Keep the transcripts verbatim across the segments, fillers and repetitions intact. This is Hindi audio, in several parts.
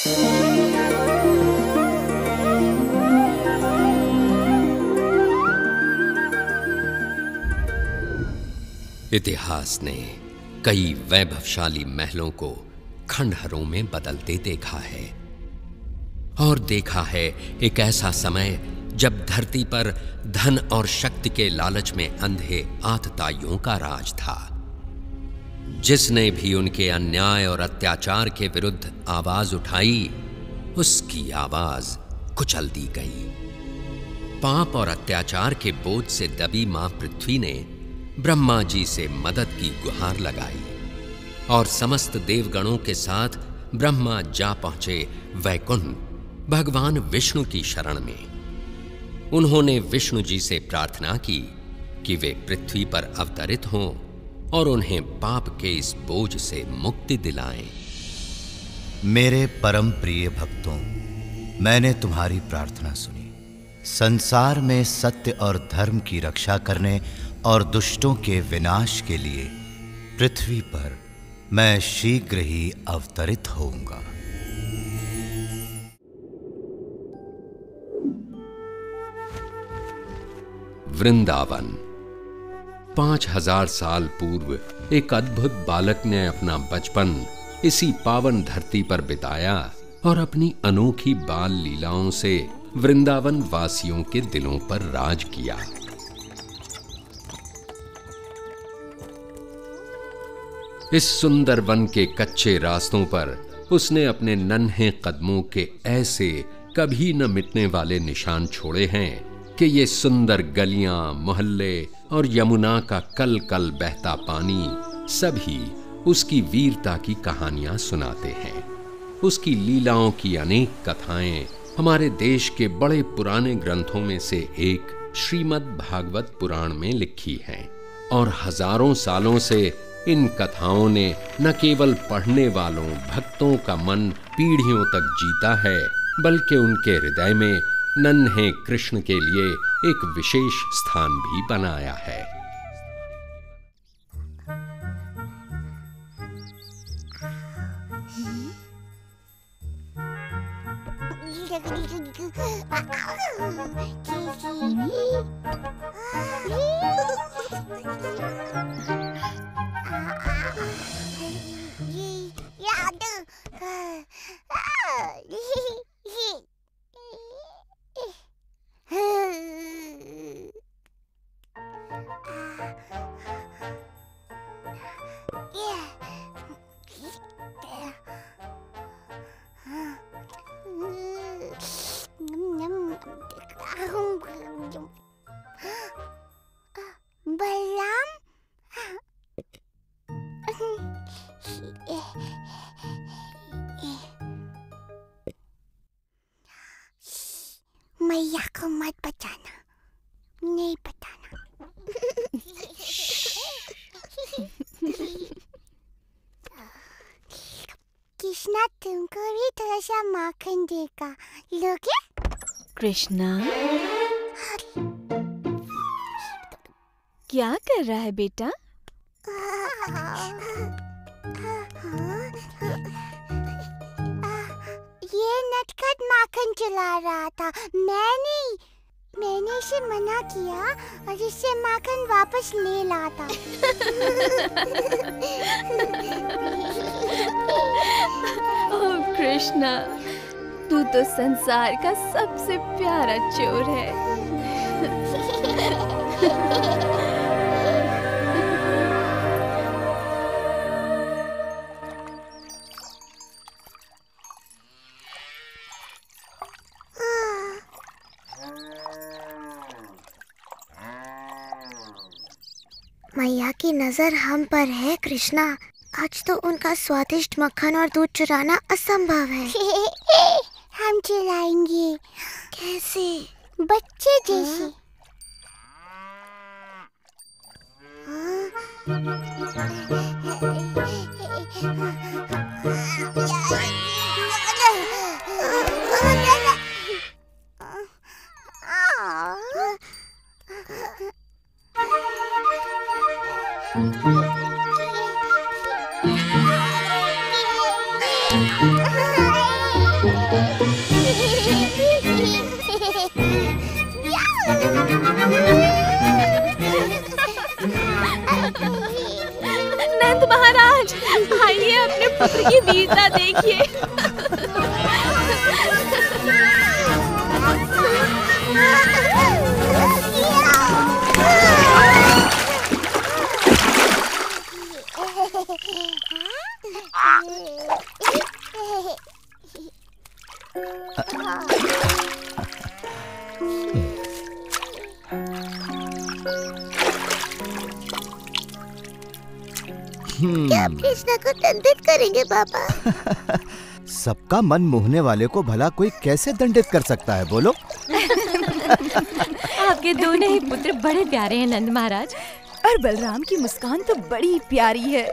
इतिहास ने कई वैभवशाली महलों को खंडहरों में बदलते देखा है, और देखा है एक ऐसा समय जब धरती पर धन और शक्ति के लालच में अंधे आतताइयों का राज था। जिसने भी उनके अन्याय और अत्याचार के विरुद्ध आवाज उठाई, उसकी आवाज कुचल दी गई। पाप और अत्याचार के बोझ से दबी मां पृथ्वी ने ब्रह्मा जी से मदद की गुहार लगाई, और समस्त देवगणों के साथ ब्रह्मा जा पहुंचे वैकुंठ भगवान विष्णु की शरण में। उन्होंने विष्णु जी से प्रार्थना की कि वे पृथ्वी पर अवतरित हों और उन्हें पाप के इस बोझ से मुक्ति दिलाएं। मेरे परम प्रिय भक्तों, मैंने तुम्हारी प्रार्थना सुनी। संसार में सत्य और धर्म की रक्षा करने और दुष्टों के विनाश के लिए पृथ्वी पर मैं शीघ्र ही अवतरित होऊंगा। वृंदावन। पांच हजार साल पूर्व एक अद्भुत बालक ने अपना बचपन इसी पावन धरती पर बिताया और अपनी अनोखी बाल लीलाओं से वृंदावन वासियों के दिलों पर राज किया। इस सुंदर वन के कच्चे रास्तों पर उसने अपने नन्हे कदमों के ऐसे कभी न मिटने वाले निशान छोड़े हैं कि ये सुंदर गलियां, मोहल्ले और यमुना का कल कल बहता पानी सभी उसकी वीरता की कहानियां सुनाते हैं। उसकी लीलाओं की अनेक कथाएं हमारे देश के बड़े पुराने ग्रंथों में से एक श्रीमद् भागवत पुराण में लिखी हैं, और हजारों सालों से इन कथाओं ने न केवल पढ़ने वालों भक्तों का मन पीढ़ियों तक जीता है, बल्कि उनके हृदय में नन्हे कृष्ण के लिए एक विशेष स्थान भी बनाया है। बलराम, मैया को मत बचाना, नहीं बताना। कृष्णा तुमको भी थोड़ा सा माखन देगा, लोगे? कृष्णा, क्या कर रहा है बेटा? ये नटखट माखन चला रहा था। मैंने मैंने इसे मना किया और इससे माखन वापस ले लाता। ओह कृष्णा, तू तो संसार का सबसे प्यारा चोर है। मैया की नजर हम पर है कृष्णा। आज तो उनका स्वादिष्ट मक्खन और दूध चुराना असंभव है। हम चुराएंगे। कैसे? बच्चे जैसे। नंद महाराज, आइए अपने पुत्र की वीरता देखिए। क्या आप कृष्णा को दंडित करेंगे पापा? सबका मन मोहने वाले को भला कोई कैसे दंडित कर सकता है, बोलो? आपके दोनों ही पुत्र बड़े प्यारे हैं नंद महाराज, और बलराम की मुस्कान तो बड़ी प्यारी है।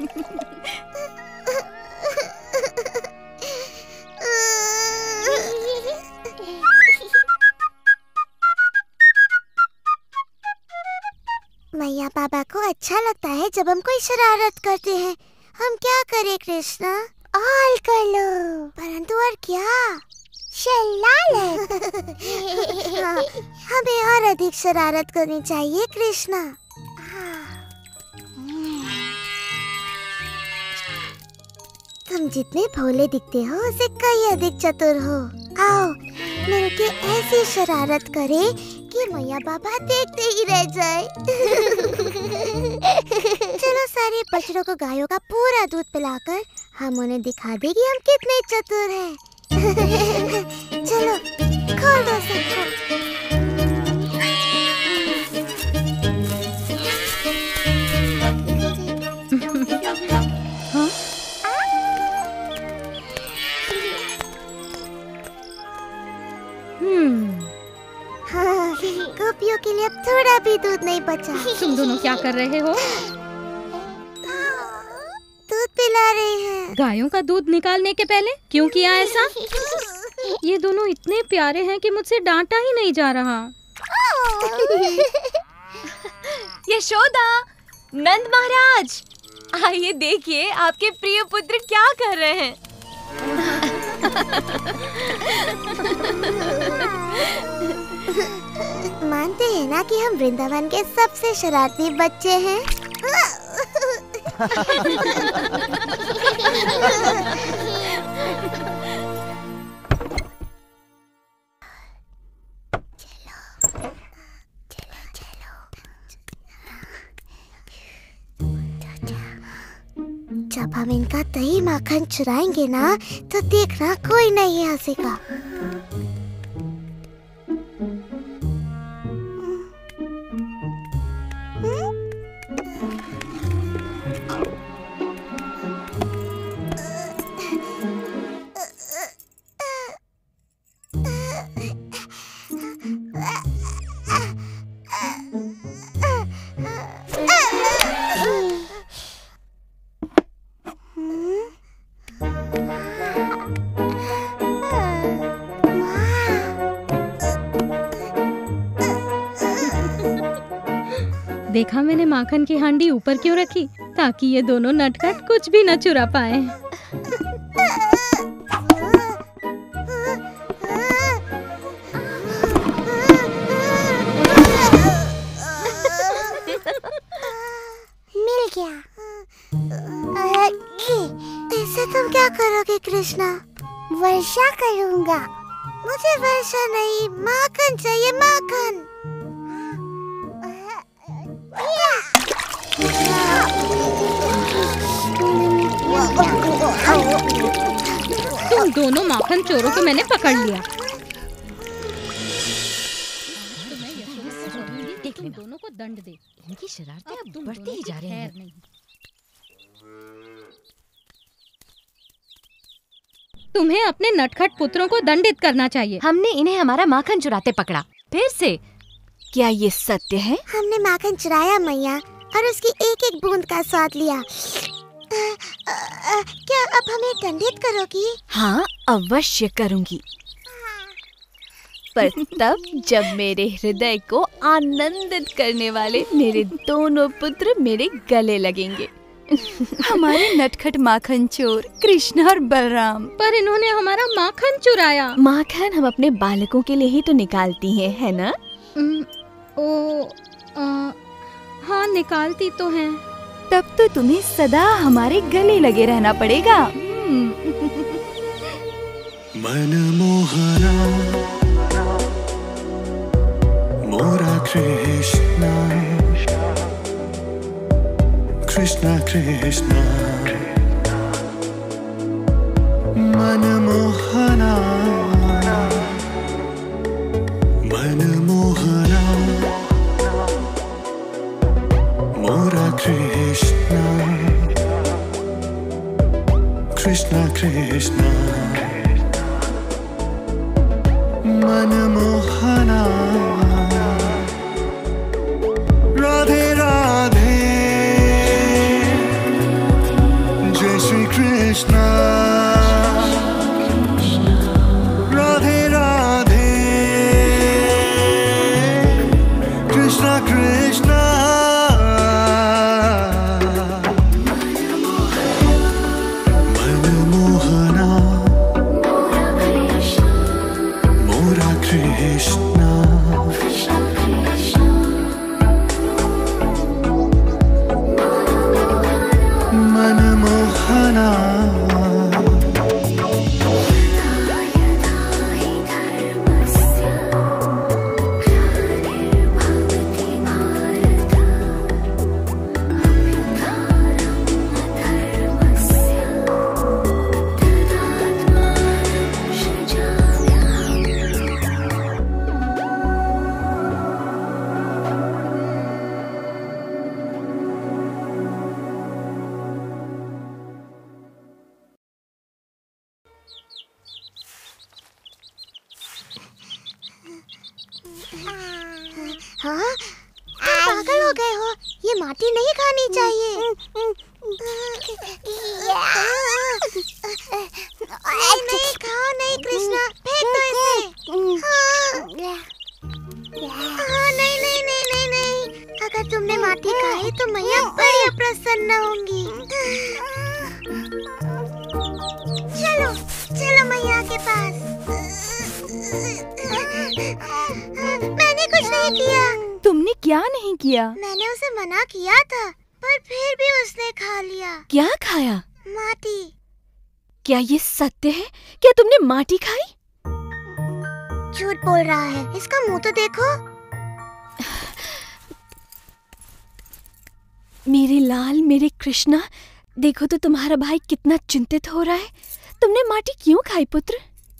मैया पापा को अच्छा लगता है जब हम कोई शरारत करते हैं। हम क्या करें कृष्णा? और कर लो। परंतु और क्या? शरारत। हाँ, हमें और अधिक शरारत करनी चाहिए कृष्णा। तुम जितने भोले दिखते हो उससे कई अधिक चतुर हो। आओ मिलके ऐसी शरारत करें कि मैया बाबा देखते ही रह जाए। चलो सारे बछड़ों को गायों का पूरा दूध पिलाकर हम उन्हें दिखा दें कि हम कितने चतुर हैं। चलो खोल दो सबको। हाँ, गोपियों के लिए अब थोड़ा भी दूध नहीं बचा। तुम दोनों क्या कर रहे हो? दूध पिला रहे हैं। गायों का दूध निकालने के पहले क्यों किया ऐसा? ये दोनों इतने प्यारे हैं कि मुझसे डांटा ही नहीं जा रहा। यशोदा, नंद महाराज, आइए देखिए आपके प्रिय पुत्र क्या कर रहे हैं। मानते हैं ना कि हम वृंदावन के सबसे शरारती बच्चे हैं। जब हम इनका दही माखन चुराएंगे ना तो देखना कोई नहीं हंसेगा। देखा मैंने माखन की हांडी ऊपर क्यों रखी, ताकि ये दोनों नटखट कुछ भी न चुरा पाए। मिल गया। इससे तुम क्या करोगे कृष्णा? वर्षा करूंगा। मुझे वर्षा नहीं, माखन चाहिए, माखन। तुम दोनों माखन चोरों को मैंने पकड़ लिया। देख लेना, दोनों को दंड दे। इनकी शरारतें अब बढ़ती ही जा रही हैं। तुम्हें अपने नटखट पुत्रों को दंडित करना चाहिए। हमने इन्हें हमारा माखन चुराते पकड़ा, फिर से। क्या ये सत्य है? हमने माखन चुराया मैया, और उसकी एक एक बूंद का स्वाद लिया। आ, आ, आ, क्या अब हमें दंडित करोगी? हाँ, अवश्य करूंगी, पर तब जब मेरे हृदय को आनंदित करने वाले मेरे दोनों पुत्र मेरे गले लगेंगे। हमारे नटखट माखन चोर कृष्ण और बलराम। पर इन्होंने हमारा माखन चुराया। माखन हम अपने बालकों के लिए ही तो निकालती हैं, है ना? उम, ओ, आ, हाँ निकालती तो हैं। तब तो तुम्हें सदा हमारे गले लगे रहना पड़ेगा। मनमोहना मोरा कृष्णा कृष्णा कृष्णा मनमोहना मनमोहना मोरा कृष्णा कृष्णा कृष्णा मनमोहना राधे राधे जय श्री कृष्णा राधे राधे कृष्णा कृष्णा मनमोहना मोरा कृष्णा मनमोहना हाँ, तुम पागल हो गए हो। ये माटी नहीं खानी चाहिए। नहीं नहीं खाओ नहीं कृष्णा, फेंक दो इसे। हाँ, हाँ नहीं नहीं नहीं नहीं नहीं, अगर तुमने माटी खाई तो मैया बड़ी अप्रसन्न होंगी। चलो चलो मैया के पास। मैंने कुछ नहीं किया। तुमने क्या नहीं किया? मैंने उसे मना किया था, पर फिर भी उसने खा लिया। क्या खाया? माटी। क्या ये सत्य है? क्या तुमने माटी खाई? झूठ बोल रहा है, इसका मुंह तो देखो। मेरे लाल, मेरे कृष्णा, देखो तो तुम्हारा भाई कितना चिंतित हो रहा है। तुमने माटी क्यों खाई पुत्र?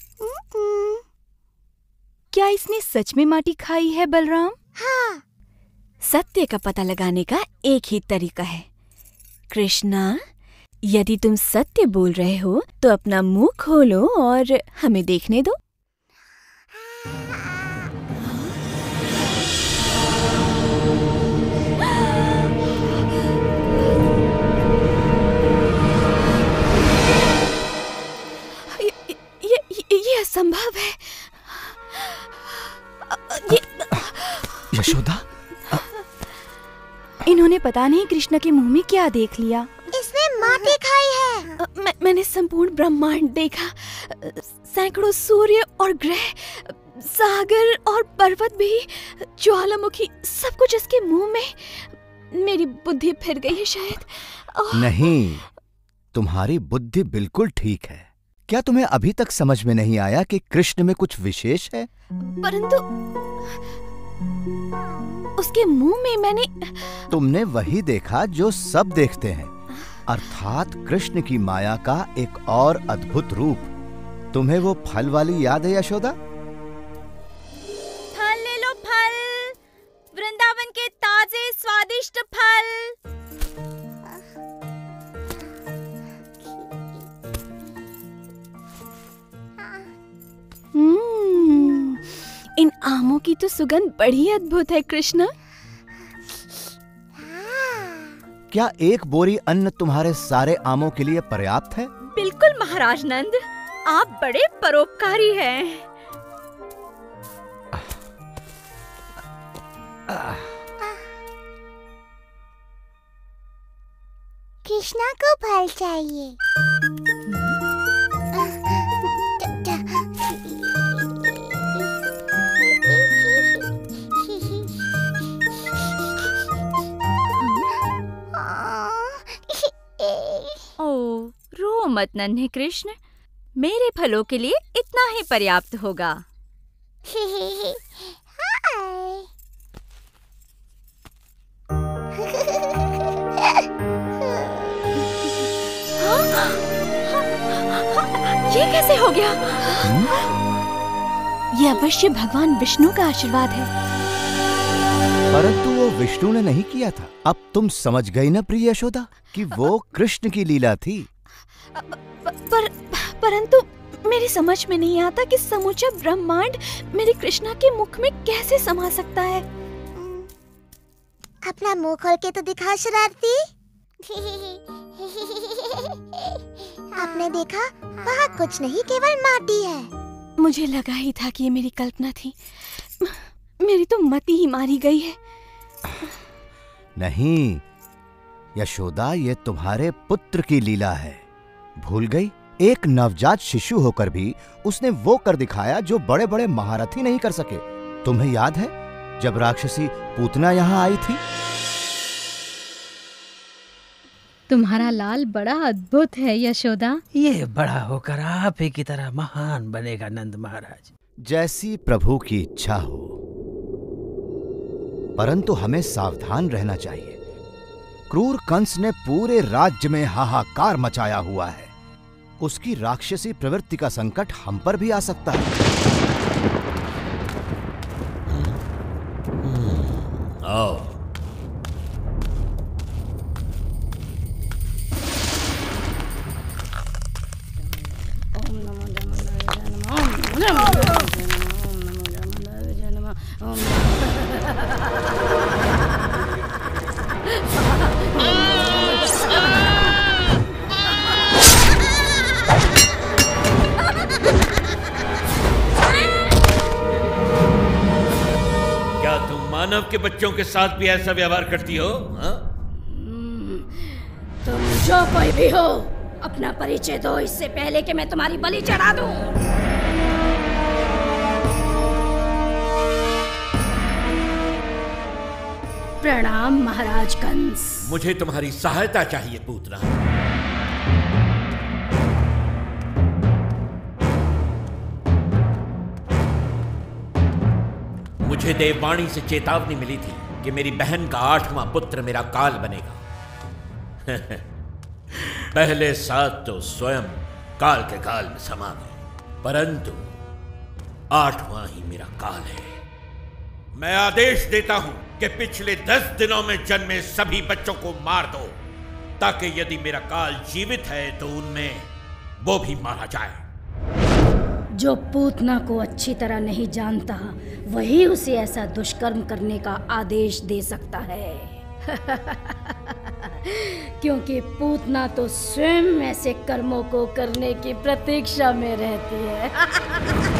क्या इसने सच में माटी खाई है बलराम? हाँ। सत्य का पता लगाने का एक ही तरीका है। कृष्णा, यदि तुम सत्य बोल रहे हो तो अपना मुंह खोलो और हमें देखने दो। ये ये ये, ये असंभव है। ये यशोदा, इन्होंने पता नहीं कृष्ण के मुंह में क्या देख लिया। इसने माटी खाई है। मैं, मैंने संपूर्ण ब्रह्मांड देखा। सैकड़ों सूर्य और ग्रह, सागर और पर्वत भी, ज्वालामुखी, सब कुछ इसके मुंह में। मेरी बुद्धि फिर गई है शायद। नहीं, तुम्हारी बुद्धि बिल्कुल ठीक है। क्या तुम्हें अभी तक समझ में नहीं आया कि कृष्ण में कुछ विशेष है? परंतु उसके मुंह में मैंने तुमने वही देखा जो सब देखते हैं, अर्थात कृष्ण की माया का एक और अद्भुत रूप। तुम्हें वो फल वाली याद है यशोदा? फल ले लो, फल, वृंदावन के ताजे स्वादिष्ट फल। हम्म, इन आमों की तो सुगंध बड़ी अद्भुत है कृष्ण। क्या एक बोरी अन्न तुम्हारे सारे आमों के लिए पर्याप्त है? बिल्कुल महाराज नंद, आप बड़े परोपकारी हैं। कृष्णा को फल चाहिए। ओ, रो मत नन्हे कृष्ण, मेरे फलों के लिए इतना ही पर्याप्त होगा। ये कैसे हो गया? ये अवश्य भगवान विष्णु का आशीर्वाद है। परंतु वो विष्णु ने नहीं किया था। अब तुम समझ गई ना प्रिय यशोदा कि वो कृष्ण की लीला थी। पर परंतु मेरी समझ में नहीं आता कि समूचा ब्रह्मांड मेरी कृष्णा के मुख में कैसे समा सकता है। अपना मुंह खोल के तो दिखा शरारती। आपने देखा, वहाँ कुछ नहीं, केवल माटी है। मुझे लगा ही था कि ये मेरी कल्पना थी। मेरी तो मति ही मारी गई है। नहीं यशोदा, ये तुम्हारे पुत्र की लीला है। भूल गई? एक नवजात शिशु होकर भी उसने वो कर दिखाया जो बड़े बड़े महारथी नहीं कर सके। तुम्हें याद है जब राक्षसी पूतना यहाँ आई थी? तुम्हारा लाल बड़ा अद्भुत है यशोदा। ये बड़ा होकर आप ही की तरह महान बनेगा नंद महाराज। जैसी प्रभु की इच्छा हो, परंतु हमें सावधान रहना चाहिए। क्रूर कंस ने पूरे राज्य में हाहाकार मचाया हुआ है। उसकी राक्षसी प्रवृत्ति का संकट हम पर भी आ सकता है। आओ। मानव के बच्चों के साथ भी ऐसा व्यवहार करती हो? हा? तुम जो कोई भी हो, अपना परिचय दो इससे पहले कि मैं तुम्हारी बलि चढ़ा दूं। प्रणाम महाराज कंस। मुझे तुम्हारी सहायता चाहिए पूतना। मुझे देववाणी से चेतावनी मिली थी कि मेरी बहन का आठवां पुत्र मेरा काल बनेगा। पहले सात तो स्वयं काल के काल में समा गए, परंतु आठवां ही मेरा काल है। मैं आदेश देता हूं कि पिछले दस दिनों में जन्मे सभी बच्चों को मार दो, ताकि यदि मेरा काल जीवित है तो उनमें वो भी मारा जाए। जो पूतना को अच्छी तरह नहीं जानता, वही उसे ऐसा दुष्कर्म करने का आदेश दे सकता है। क्योंकि पूतना तो स्वयं ऐसे कर्मों को करने की प्रतीक्षा में रहती है।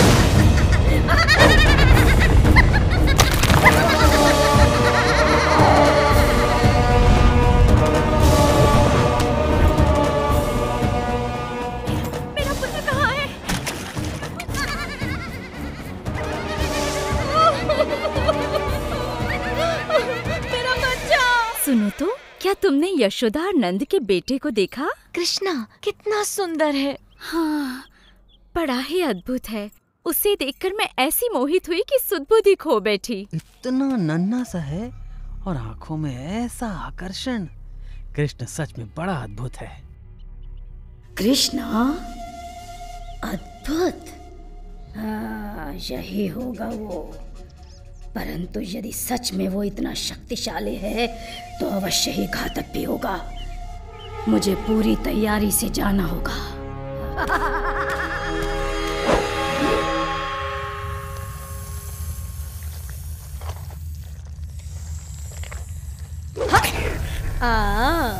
सुनो तो, क्या तुमने यशोदा और नंद के बेटे को देखा? कृष्णा कितना सुंदर है। हाँ, बड़ा ही अद्भुत है। उसे देखकर मैं ऐसी मोहित हुई कि सुध-बुद्धि खो बैठी। इतना नन्हा सा है और आंखों में ऐसा आकर्षण। कृष्ण सच में बड़ा अद्भुत है। कृष्णा अद्भुत? हाँ, यही होगा वो। परंतु यदि सच में वो इतना शक्तिशाली है तो अवश्य ही घातक भी होगा। मुझे पूरी तैयारी से जाना होगा। हाँ,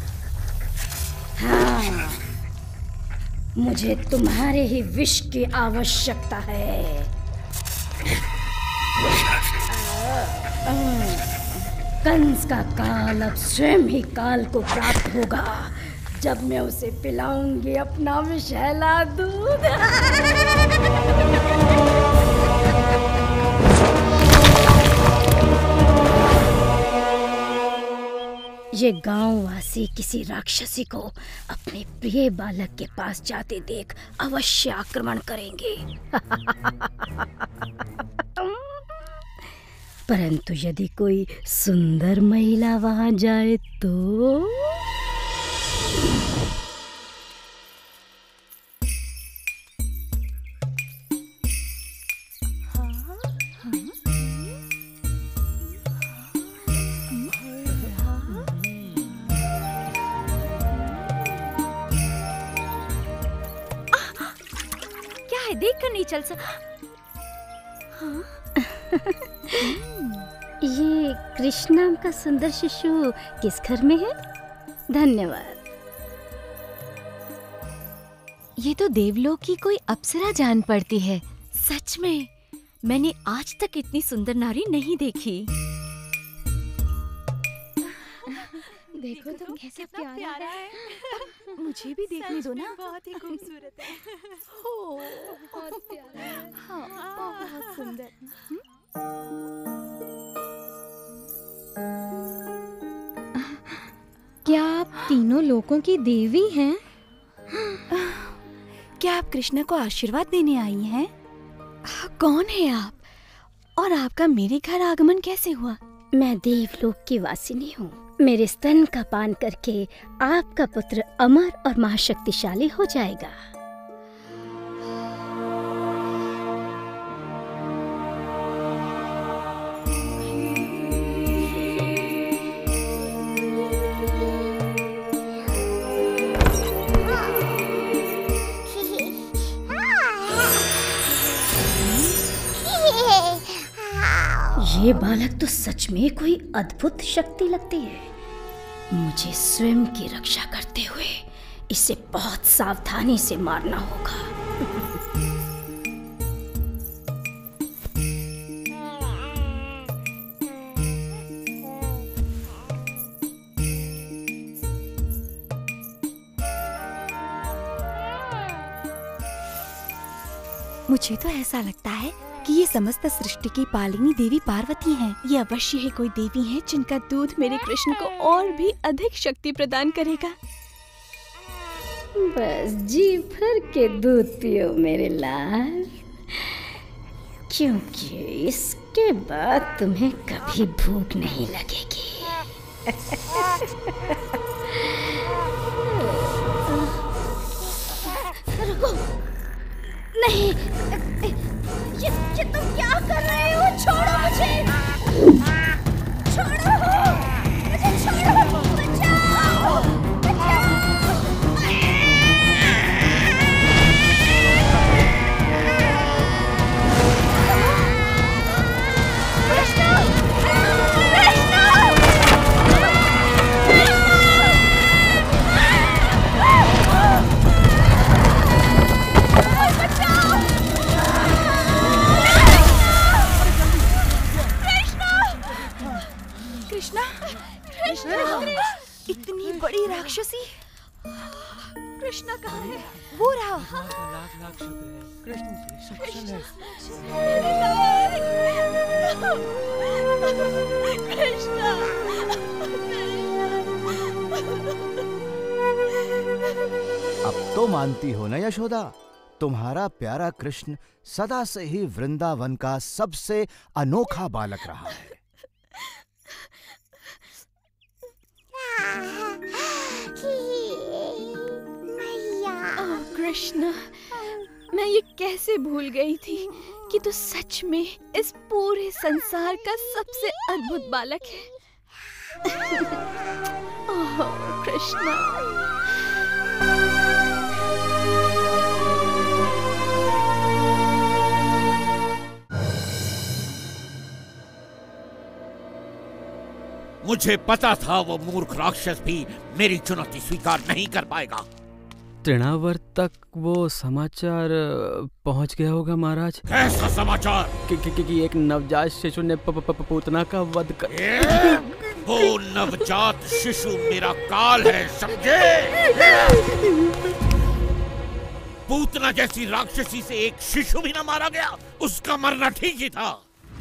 हाँ, मुझे तुम्हारे ही विष की आवश्यकता है। कंस का काल अब स्वयं ही काल को प्राप्त होगा जब मैं उसे पिलाऊंगी अपना विषैला दूध। ये गांववासी किसी राक्षसी को अपने प्रिय बालक के पास जाते देख अवश्य आक्रमण करेंगे। परंतु यदि कोई सुंदर महिला वहां जाए तो देख कर नहीं चल सका। हाँ? ये कृष्ण नाम का सुंदर शिशु किस घर में है? धन्यवाद। ये तो देवलोक की कोई अप्सरा जान पड़ती है। सच में मैंने आज तक इतनी सुंदर नारी नहीं देखी। देखो तो कैसा प्यारा, प्यारा है। मुझे भी देखने दो ना। बहुत ही खूबसूरत है। हो, बहुत प्यारा है। हाँ, बहुत सुंदर। क्या आप तीनों लोगों की देवी हैं? क्या आप कृष्ण को आशीर्वाद देने आई हैं? कौन है आप? और आपका मेरे घर आगमन कैसे हुआ? मैं देवलोक की वासिनी हूँ। मेरे स्तन का पान करके आपका पुत्र अमर और महाशक्तिशाली हो जाएगा। ये बालक तो सच में कोई अद्भुत शक्ति लगती है। मुझे स्वयं की रक्षा करते हुए इसे बहुत सावधानी से मारना होगा। मुझे तो ऐसा लगता है कि ये समस्त सृष्टि की पालिनी देवी पार्वती हैं। ये अवश्य ही कोई देवी है जिनका दूध मेरे कृष्ण को और भी अधिक शक्ति प्रदान करेगा। बस जी भर के दूध पियो मेरे लाल, क्योंकि इसके बाद तुम्हें कभी भूख नहीं लगेगी। रुको, नहीं, ये, ये तुम क्या कर रहे हो? छोड़ो मुझे, छोड़ो मुझे, छोड़ो, बचाओ, बचाओ। कृष्ण, कृष्ण, कृष्णा, कृष्णा, इतनी बड़ी राक्षसी। कृष्णा कहाँ है? वो रहा। कृष्णा, अब तो मानती हो ना यशोदा, तुम्हारा प्यारा कृष्ण सदा से ही वृंदावन का सबसे अनोखा बालक रहा है। ओह कृष्ण, मैं ये कैसे भूल गई थी कि तू सच में इस पूरे संसार का सबसे अद्भुत बालक है। ओह कृष्ण, मुझे पता था वो मूर्ख राक्षस भी मेरी चुनौती स्वीकार नहीं कर पाएगा। तृणावर्त तक वो समाचार पहुंच गया होगा महाराज। कैसा समाचार? कि, कि, कि एक नवजात शिशु ने प, प, प, पूतना का वध कर वो नवजात शिशु मेरा काल है, समझे? पूतना जैसी राक्षसी से एक शिशु भी ना मारा गया, उसका मरना ठीक ही था।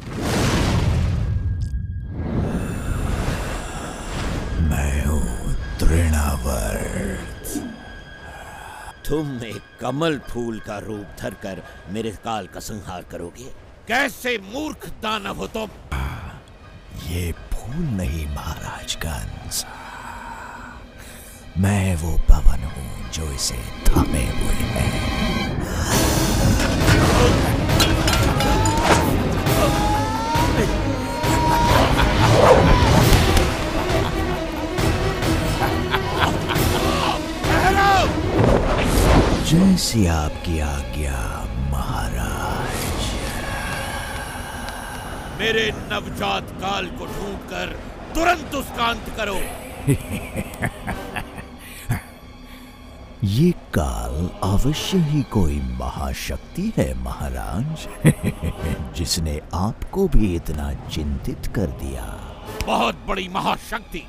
मैं हूँ तृणावर्त। तुम एक कमल फूल का रूप धरकर मेरे काल का संहार करोगे? कैसे मूर्ख दानव हो तुम? ये फूल नहीं महाराज कंस, मैं वो पवन हूँ जो इसे थामे हुए है। जैसी आपकी आज्ञा महाराज। मेरे नवजात काल को ढूंढकर तुरंत उसका अंत करो। ये काल अवश्य ही कोई महाशक्ति है महाराज, जिसने आपको भी इतना चिंतित कर दिया। बहुत बड़ी महाशक्ति।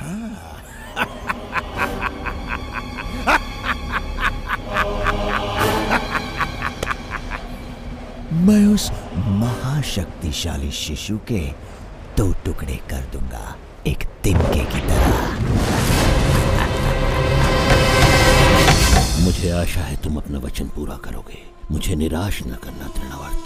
मैं उस महाशक्तिशाली शिशु के दो टुकड़े कर दूंगा, एक तिनके की तरह। मुझे आशा है तुम अपना वचन पूरा करोगे। मुझे निराश न करना तृणावर्त।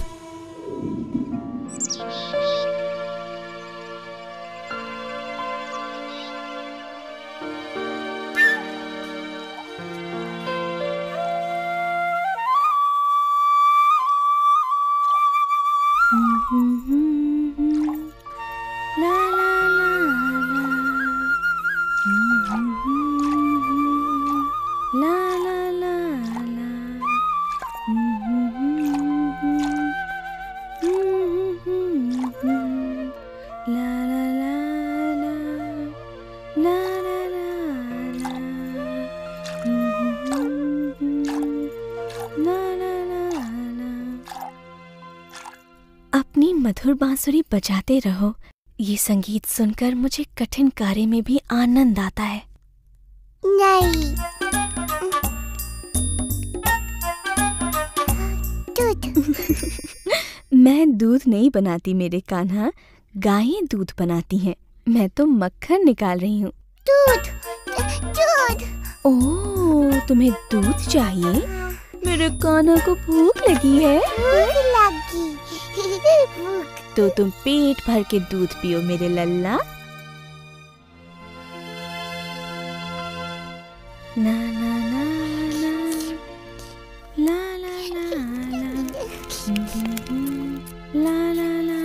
अपनी मधुर बांसुरी बजाते रहो। ये संगीत सुनकर मुझे कठिन कार्य में भी आनंद आता है। नहीं। दूध। मैं दूध नहीं बनाती मेरे कान्हा, गायें दूध बनाती हैं। मैं तो मक्खन निकाल रही हूँ। दूध, दूध। ओह, तुम्हें दूध चाहिए? मेरे कान्हा को भूख लगी है। भूख लगी। तो तुम पेट भर के दूध पियो मेरे लल्ला। ना ना ना ना ला ला ला ला ला ला ला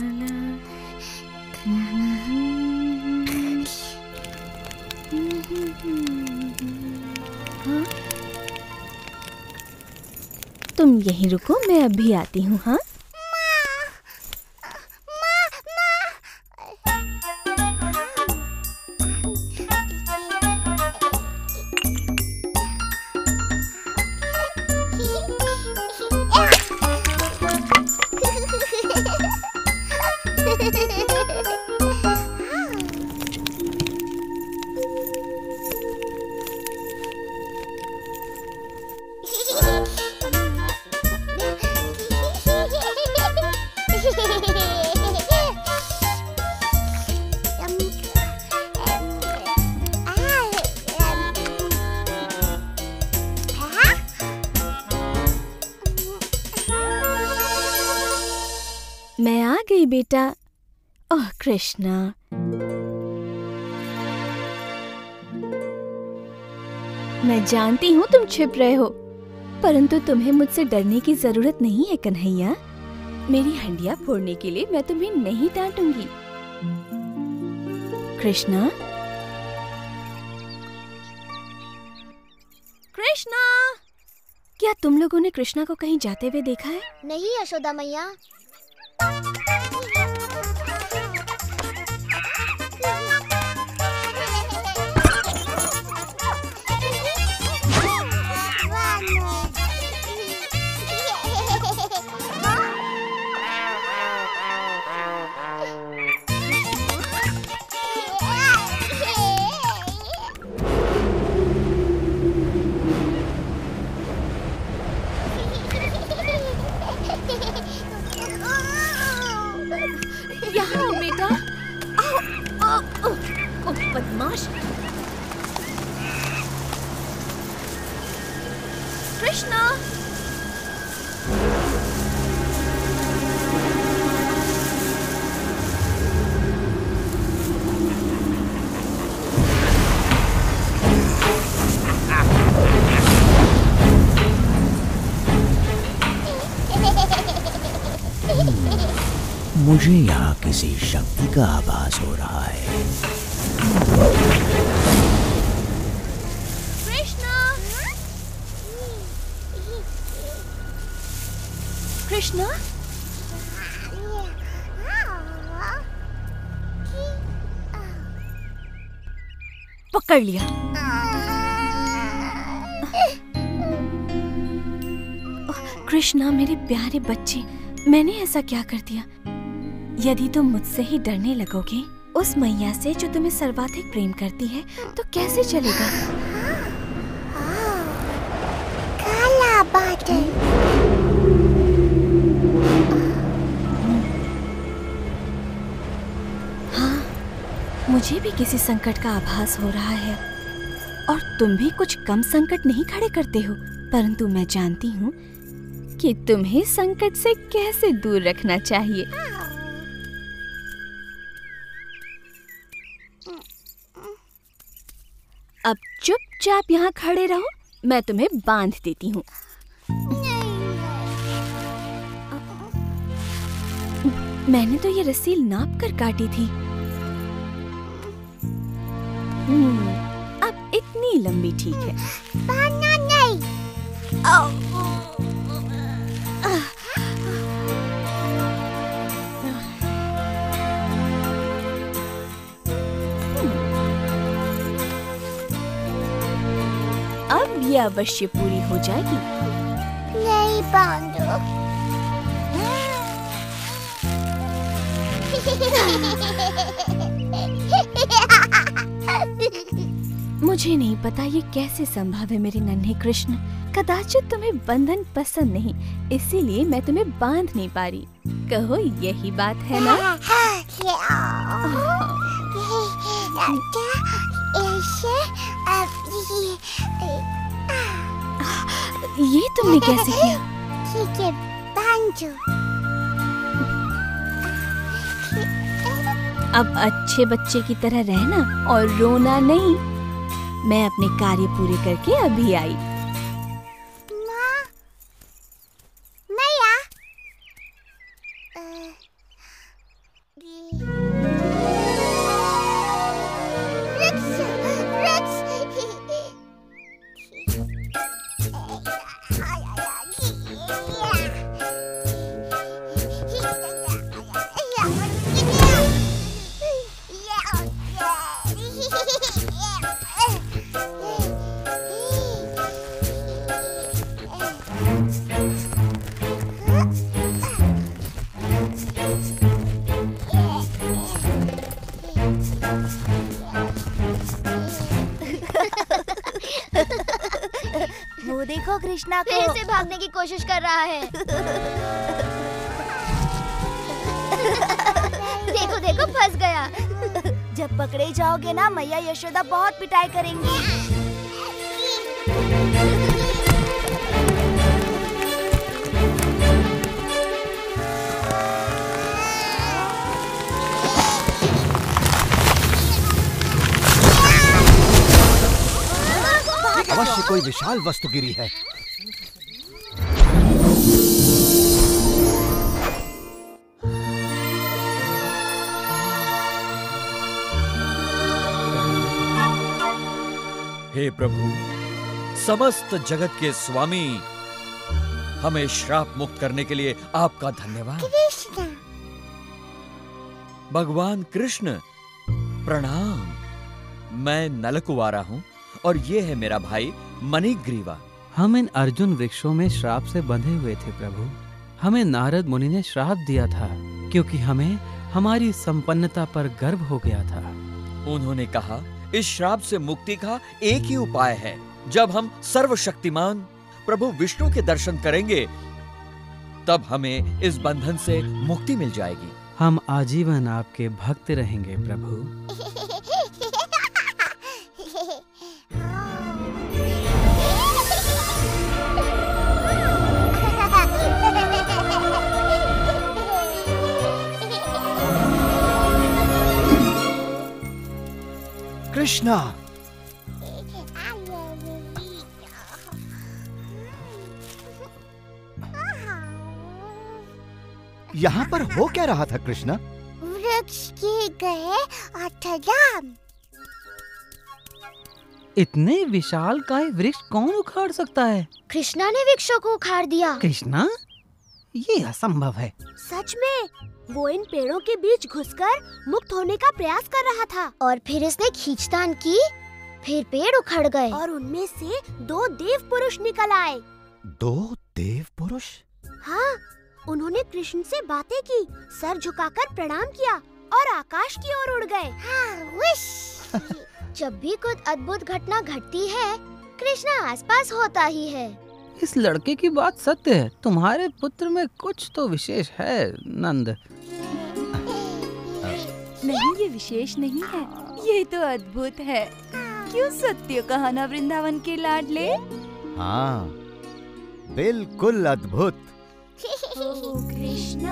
हाँ? तुम यहीं रुको, मैं अभी आती हूँ। हाँ, मैं आ गई बेटा। ओह कृष्णा, मैं जानती हूँ तुम छिप रहे हो, परंतु तुम्हें मुझसे डरने की जरूरत नहीं है कन्हैया। मेरी हंडिया फोड़ने के लिए मैं तुम्हें नहीं डांटूंगी। कृष्णा, कृष्णा, क्या तुम लोगों ने कृष्णा को कहीं जाते हुए देखा है? नहीं यशोदा मैया। मुझे यहाँ किसी शक्ति का आभास हो रहा है। कृष्णा, कृष्णा, पकड़ लिया। कृष्णा मेरे प्यारे बच्चे, मैंने ऐसा क्या कर दिया? यदि तुम मुझसे ही डरने लगोगे उस मैया से जो तुम्हें सर्वाधिक प्रेम करती है, तो कैसे चलेगा? काला बादल। हाँ, मुझे भी किसी संकट का आभास हो रहा है और तुम भी कुछ कम संकट नहीं खड़े करते हो, परंतु मैं जानती हूँ कि तुम्हें संकट से कैसे दूर रखना चाहिए। अब चुपचाप यहाँ खड़े रहो, मैं तुम्हें बांध देती हूँ। मैंने तो ये रस्सी नाप कर काटी थी। हम्म, अब इतनी लंबी ठीक है। बांधना नहीं। अब ये अवश्य पूरी हो जाएगी। नहीं बांधो। मुझे नहीं पता ये कैसे संभव है मेरे नन्हे कृष्ण। कदाचित तुम्हें बंधन पसंद नहीं, इसीलिए मैं तुम्हें बांध नहीं पा रही। कहो यही बात है ना? ये तुमने कैसे किया? ठीक है, बांधो। अब अच्छे बच्चे की तरह रहना और रोना नहीं। मैं अपने कार्य पूरे करके अभी आई। माँ, मैया, वृक्ष, वृक्ष। वो देखो कृष्णा को फिर से भागने की कोशिश कर रहा है। देखो देखो फंस गया। जब पकड़े जाओगे ना, मैया यशोदा बहुत पिटाई करेंगी। अवश्य कोई विशाल वस्तु गिरी है। हे प्रभु, समस्त जगत के स्वामी, हमें श्राप मुक्त करने के लिए आपका धन्यवाद। कृष्ण, भगवान कृष्ण, प्रणाम। मैं नलकुवारा हूँ और ये है मेरा भाई मणिग्रीवा। हम इन अर्जुन वृक्षों में श्राप से बंधे हुए थे प्रभु। हमें नारद मुनि ने श्राप दिया था क्योंकि हमें हमारी संपन्नता पर गर्व हो गया था। उन्होंने कहा, इस श्राप से मुक्ति का एक ही उपाय है। जब हम सर्वशक्तिमान प्रभु विष्णु के दर्शन करेंगे, तब हमें इस बंधन से मुक्ति मिल जाएगी। हम आजीवन आपके भक्त रहेंगे प्रभु। कृष्णा, यहाँ पर हो क्या रहा था कृष्णा? वृक्ष के गए अठराम। इतने विशाल काय वृक्ष कौन उखाड़ सकता है? कृष्णा ने वृक्षों को उखाड़ दिया। कृष्णा? ये असंभव है। सच में वो इन पेड़ों के बीच घुसकर मुक्त होने का प्रयास कर रहा था और फिर इसने खींचतान की, फिर पेड़ उखड़ गए और उनमें से दो देव पुरुष निकल आए। दो देव पुरुष? हाँ, उन्होंने कृष्ण से बातें की, सर झुकाकर प्रणाम किया और आकाश की ओर उड़ गए। हाँ, जब भी कुछ अद्भुत घटना घटती है, कृष्णा आसपास होता ही है। इस लड़के की बात सत्य है। तुम्हारे पुत्र में कुछ तो विशेष है नंद। नहीं, ये विशेष नहीं है, ये तो अद्भुत है। क्यों सत्य कहा ना वृंदावन के लाडले? हाँ, बिल्कुल अद्भुत। ओ कृष्णा,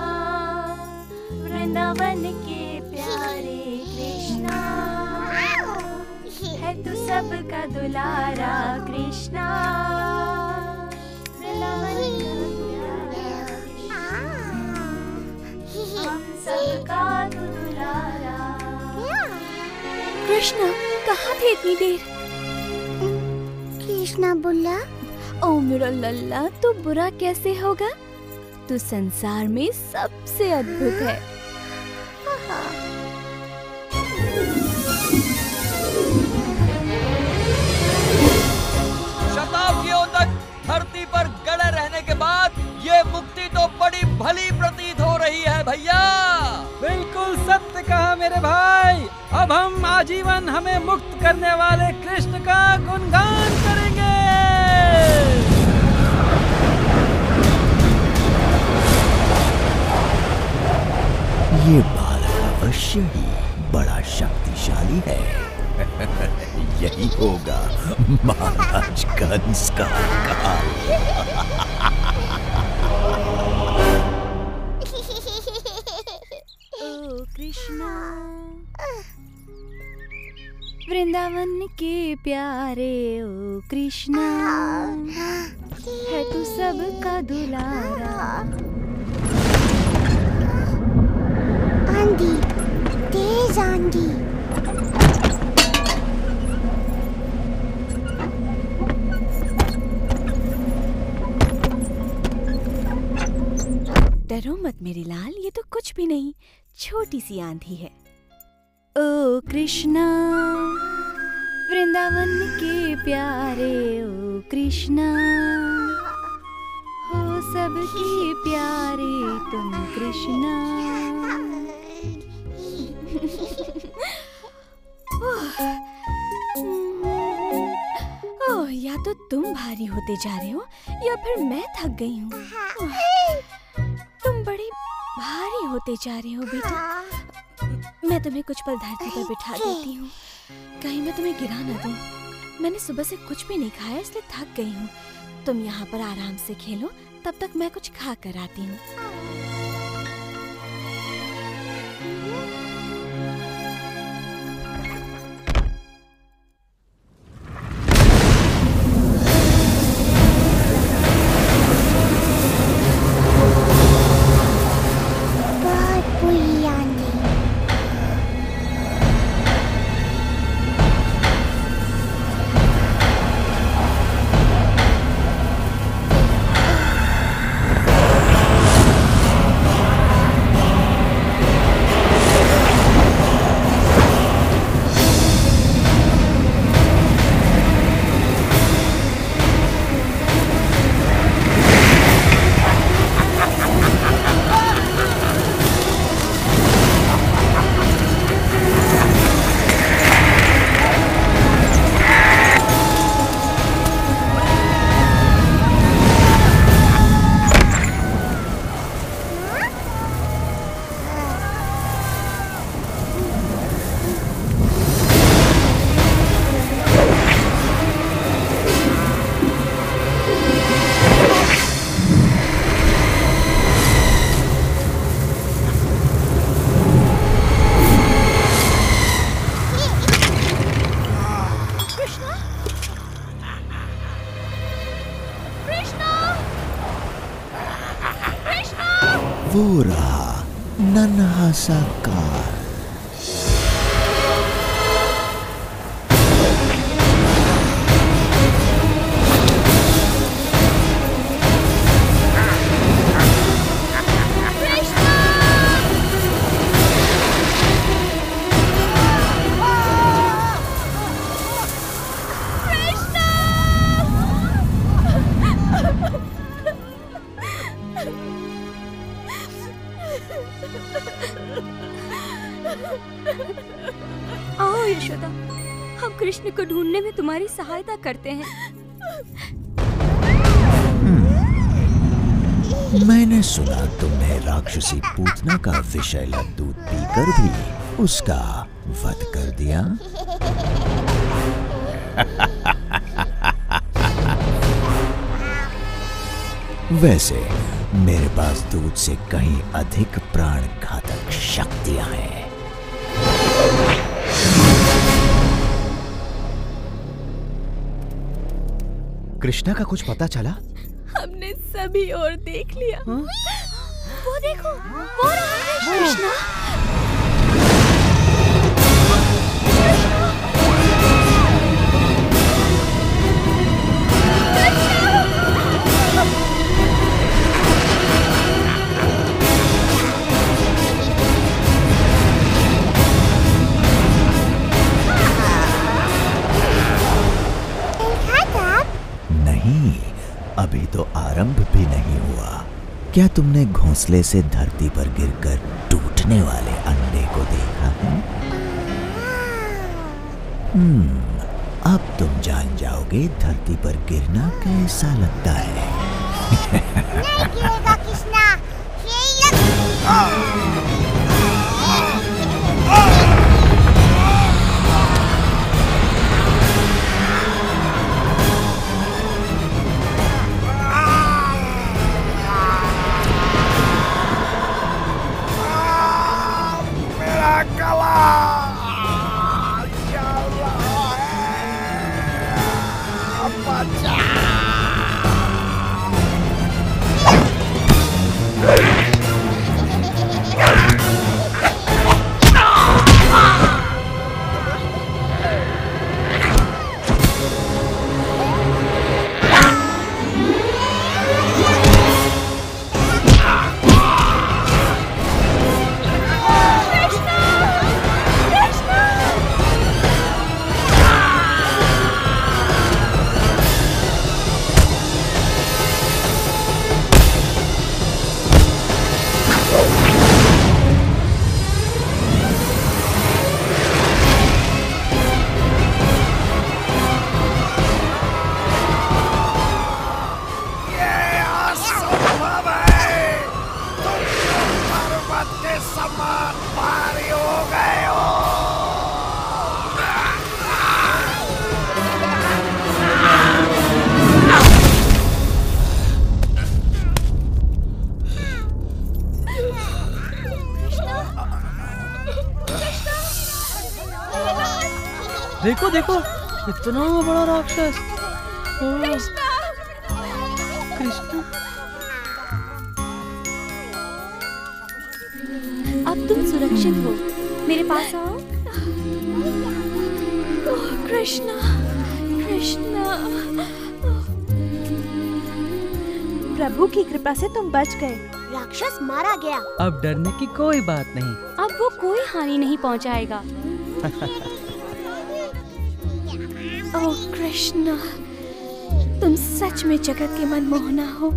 वृंदावन के प्यारे कृष्णा, है तू सबका दुलारा कृष्णा, वृंदावन का प्यारा कृष्णा, हम सबका तू दुलारा। कृष्णा कहाँ थे इतनी देर? कृष्णा बोला, ओ मेरा लल्ला, तू बुरा कैसे होगा? तू संसार में सबसे अद्भुत है। शताब्दियों तक धरती पर गड़े रहने के बाद ये मुक्ति तो बड़ी भली प्रतीत हो रही है भैया। बिल्कुल सत्य कहा मेरे भाई। अब हम आजीवन हमें मुक्त करने वाले कृष्ण का गुणगान करेंगे। ये बालक अवश्य ही बड़ा शक्तिशाली है। यही होगा महाराज कंस का काल। ओ कृष्णा, वृंदावन के प्यारे ओ कृष्णा, है तू सबका दुलारा। आंधी, तेज आंधी। डरो मत मेरे लाल, ये तो कुछ भी नहीं, छोटी सी आंधी है। ओ कृष्णा, वृंदावन के प्यारे ओ कृष्णा, हो सबके प्यारे तुम कृष्णा। ओह, या तो तुम भारी होते जा रहे हो या फिर मैं थक गई हूँ। तुम बड़ी भारी होते जा रहे हो बेटा। मैं तुम्हें कुछ पल धरती पर बिठा देती हूँ, कहीं मैं तुम्हें गिरा न दूँ। मैंने सुबह से कुछ भी नहीं खाया, इसलिए थक गई हूँ। तुम यहाँ पर आराम से खेलो, तब तक मैं कुछ खा कर आती हूँ। वो रहा नन्हा सा काल। आओ यशोदा, हम कृष्ण को ढूंढने में तुम्हारी सहायता करते हैं। मैंने सुना तुमने राक्षसी पूतना का विषैला दूध पीकर भी उसका वध कर दिया। वैसे मेरे पास दूध से कहीं अधिक प्राण घातक शक्तियां हैं। कृष्णा का कुछ पता चला? हमने सभी और देख लिया। हा? वो देखो, वो रहा है कृष्णा। नहीं, अभी तो आरंभ भी नहीं हुआ। क्या तुमने घोंसले से धरती पर गिरकर टूटने वाले अंडे को देखा है? हम्म, अब तुम जान जाओगे धरती पर गिरना कैसा लगता है। नहीं गिरेगा कृष्णा, देखो देखो, इतना बड़ा राक्षस। कृष्णा, कृष्णा, अब तुम सुरक्षित हो, मेरे पास आओ। ओह कृष्णा, कृष्णा, प्रभु की कृपा से तुम बच गए। राक्षस मारा गया। अब डरने की कोई बात नहीं। अब वो कोई हानि नहीं पहुंचाएगा। ओह कृष्णा, तुम सच में जगत के मनमोहना हो।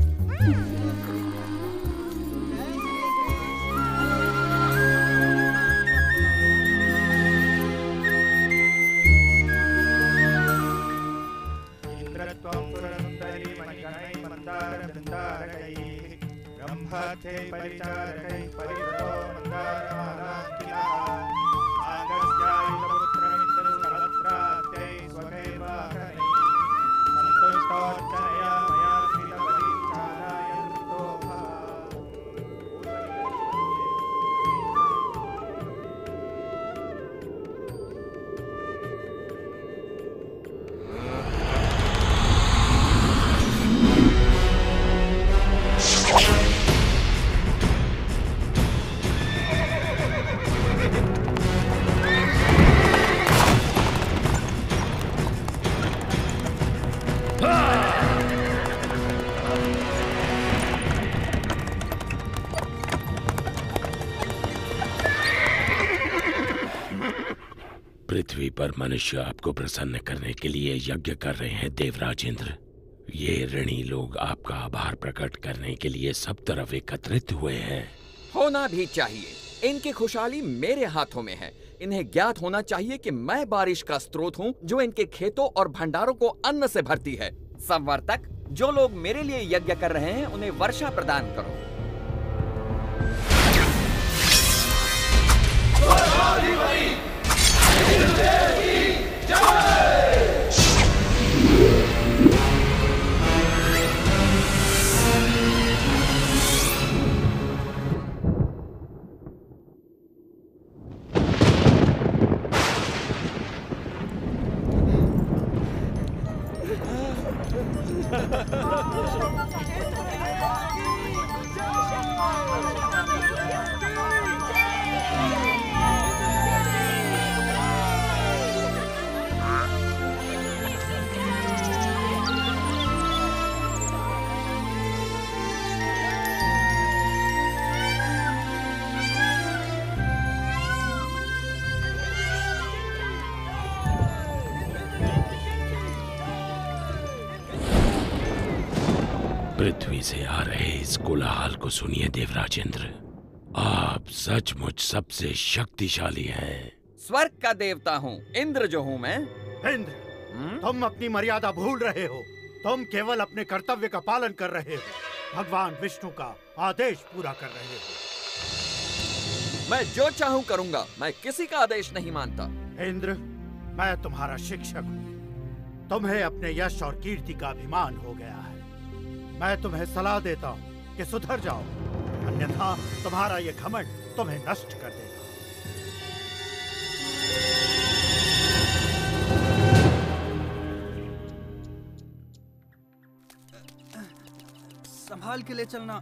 पृथ्वी पर मनुष्य आपको प्रसन्न करने के लिए यज्ञ कर रहे हैं देवराज इंद्र। ये ऋणी लोग आपका आभार प्रकट करने के लिए सब तरफ एकत्रित हुए हैं। होना भी चाहिए। इनकी खुशहाली मेरे हाथों में है। इन्हें ज्ञात होना चाहिए कि मैं बारिश का स्रोत हूँ जो इनके खेतों और भंडारों को अन्न से भरती है। संवर्तक, जो लोग मेरे लिए यज्ञ कर रहे हैं उन्हें वर्षा प्रदान करो। पृथ्वी से आ रहे इस कोलाहल को सुनिए देवराज इंद्र। आप सचमुच सबसे शक्तिशाली हैं। स्वर्ग का देवता हूँ, इंद्र जो हूँ मैं। इंद्र, तुम अपनी मर्यादा भूल रहे हो। तुम केवल अपने कर्तव्य का पालन कर रहे हो, भगवान विष्णु का आदेश पूरा कर रहे हो। मैं जो चाहूँ करूँगा, मैं किसी का आदेश नहीं मानता। इंद्र, मैं तुम्हारा शिक्षक हूँ। तुम्हें अपने यश और कीर्ति का अभिमान हो गया है। मैं तुम्हें सलाह देता हूँ कि सुधर जाओ, अन्यथा तुम्हारा ये घमंड तुम्हें नष्ट कर देगा। संभाल के ले चलना।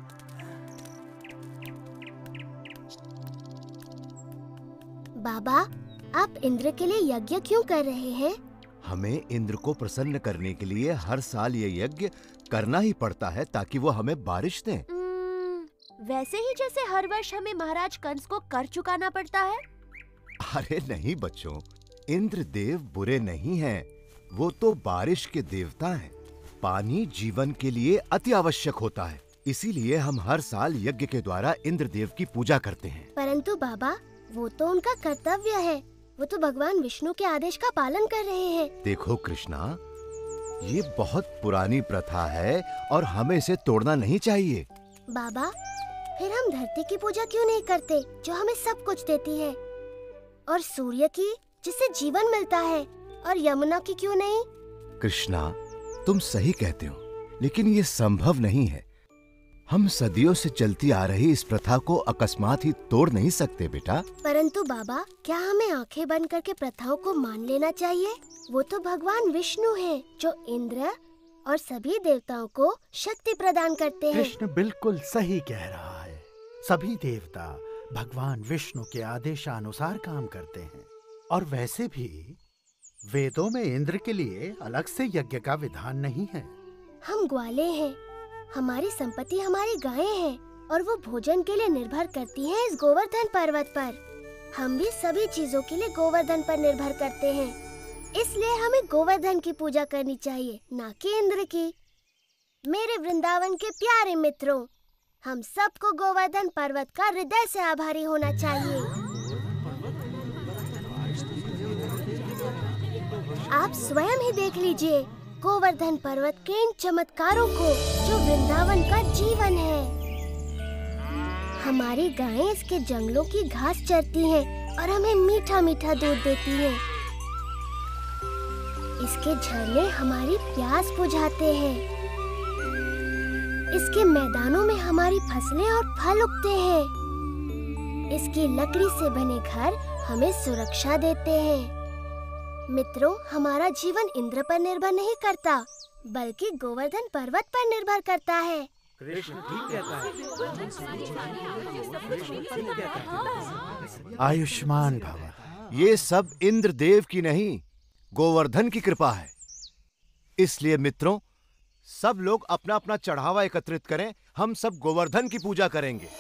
बाबा, आप इंद्र के लिए यज्ञ क्यों कर रहे हैं? हमें इंद्र को प्रसन्न करने के लिए हर साल ये यज्ञ करना ही पड़ता है ताकि वो हमें बारिश दें। वैसे ही जैसे हर वर्ष हमें महाराज कंस को कर चुकाना पड़ता है। अरे नहीं बच्चों, इंद्र देव बुरे नहीं हैं, वो तो बारिश के देवता हैं। पानी जीवन के लिए अति आवश्यक होता है, इसीलिए हम हर साल यज्ञ के द्वारा इंद्र देव की पूजा करते हैं। परंतु बाबा, वो तो उनका कर्तव्य है। वो तो भगवान विष्णु के आदेश का पालन कर रहे हैं। देखो कृष्णा, ये बहुत पुरानी प्रथा है और हमें इसे तोड़ना नहीं चाहिए। बाबा, फिर हम धरती की पूजा क्यों नहीं करते जो हमें सब कुछ देती है, और सूर्य की जिससे जीवन मिलता है, और यमुना की क्यों नहीं? कृष्णा, तुम सही कहते हो, लेकिन ये संभव नहीं है। हम सदियों से चलती आ रही इस प्रथा को अकस्मात ही तोड़ नहीं सकते बेटा। परंतु बाबा, क्या हमें आंखें बंद करके प्रथाओं को मान लेना चाहिए? वो तो भगवान विष्णु हैं, जो इंद्र और सभी देवताओं को शक्ति प्रदान करते हैं। कृष्ण बिल्कुल सही कह रहा है। सभी देवता भगवान विष्णु के आदेशानुसार काम करते हैं, और वैसे भी वेदों में इंद्र के लिए अलग से यज्ञ का विधान नहीं है। हम ग्वाले हैं, हमारी संपत्ति हमारी गायें हैं, और वो भोजन के लिए निर्भर करती हैं इस गोवर्धन पर्वत पर। हम भी सभी चीजों के लिए गोवर्धन पर निर्भर करते हैं, इसलिए हमें गोवर्धन की पूजा करनी चाहिए, ना कि इंद्र की। मेरे वृंदावन के प्यारे मित्रों, हम सबको गोवर्धन पर्वत का हृदय से आभारी होना चाहिए। आप स्वयं ही देख लीजिए गोवर्धन पर्वत के इन चमत्कारों को, जो वृंदावन का जीवन है। हमारी गायें इसके जंगलों की घास चरती हैं और हमें मीठा मीठा दूध देती हैं। इसके झरने हमारी प्यास बुझाते हैं। इसके मैदानों में हमारी फसलें और फल उगते हैं। इसकी लकड़ी से बने घर हमें सुरक्षा देते हैं। मित्रों, हमारा जीवन इंद्र पर निर्भर नहीं करता, बल्कि गोवर्धन पर्वत पर निर्भर करता है। कृष्ण ठीक कहता है। आयुष्मान भव। ये सब इंद्र देव की नहीं, गोवर्धन की कृपा है। इसलिए मित्रों, सब लोग अपना अपना चढ़ावा एकत्रित करें, हम सब गोवर्धन की पूजा करेंगे।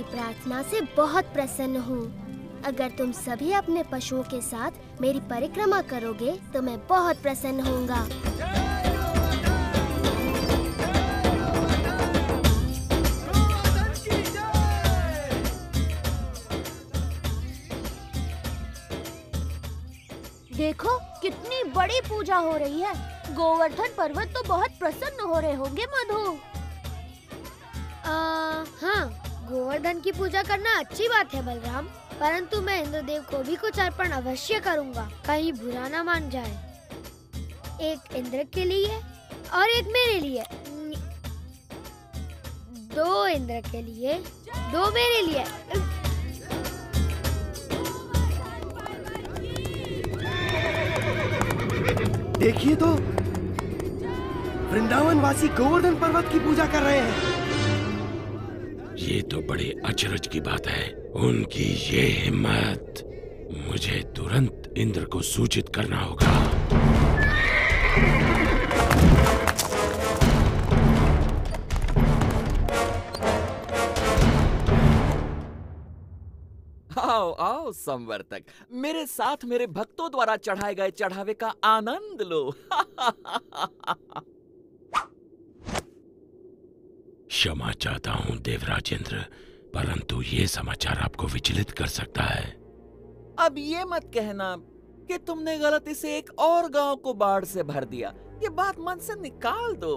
प्रार्थना से बहुत प्रसन्न हूँ। अगर तुम सभी अपने पशुओं के साथ मेरी परिक्रमा करोगे तो मैं बहुत प्रसन्न होऊंगा। देखो कितनी बड़ी पूजा हो रही है। गोवर्धन पर्वत तो बहुत प्रसन्न हो रहे होंगे मधु। आ, हाँ, गोवर्धन की पूजा करना अच्छी बात है बलराम, परंतु मैं इंद्रदेव को भी कुछ अर्पण अवश्य करूंगा, कहीं बुरा ना मान जाए। एक इंद्र के लिए और एक मेरे लिए। दो इंद्र के लिए, दो मेरे लिए। देखिए तो, वृंदावन वासी गोवर्धन पर्वत की पूजा कर रहे हैं। ये तो बड़े अचरज की बात है। उनकी ये हिम्मत! मुझे तुरंत इंद्र को सूचित करना होगा। आओ आओ संवर्तक, मेरे साथ मेरे भक्तों द्वारा चढ़ाए गए चढ़ावे का आनंद लो। क्षमा चाहता हूँ देवराजेंद्र, परंतु ये समाचार आपको विचलित कर सकता है। अब ये मत कहना कि तुमने गलती से एक और गांव को बाढ़ से भर दिया। ये बात मन से निकाल दो।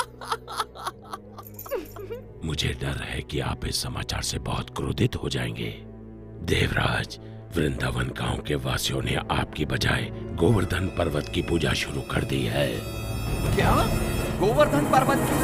मुझे डर है कि आप इस समाचार से बहुत क्रोधित हो जाएंगे। देवराज, वृंदावन गांव के वासियों ने आपकी बजाय गोवर्धन पर्वत की पूजा शुरू कर दी है। क्या? गोवर्धन पर्वत की?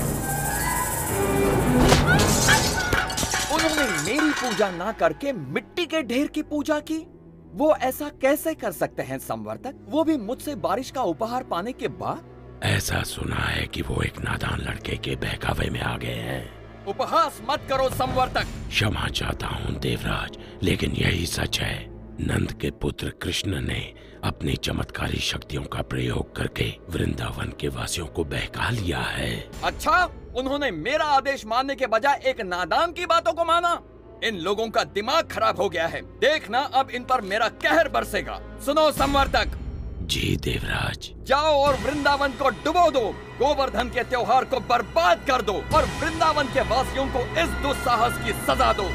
उन्होंने मेरी पूजा ना करके मिट्टी के ढेर की पूजा की? वो ऐसा कैसे कर सकते हैं संवर्तक, वो भी मुझसे बारिश का उपहार पाने के बाद? ऐसा सुना है कि वो एक नादान लड़के के बहकावे में आ गए हैं। उपहास मत करो संवर्तक। क्षमा चाहता हूँ देवराज, लेकिन यही सच है। नंद के पुत्र कृष्ण ने अपनी चमत्कारी शक्तियों का प्रयोग करके वृंदावन के वासियों को बहका लिया है। अच्छा, उन्होंने मेरा आदेश मानने के बजाय एक नादान की बातों को माना। इन लोगों का दिमाग खराब हो गया है। देखना अब इन पर मेरा कहर बरसेगा। सुनो संवर्तक। जी देवराज। जाओ और वृंदावन को डुबो दो, गोवर्धन के त्योहार को बर्बाद कर दो और वृंदावन के वासियों को इस दुस्साहस की सजा दो।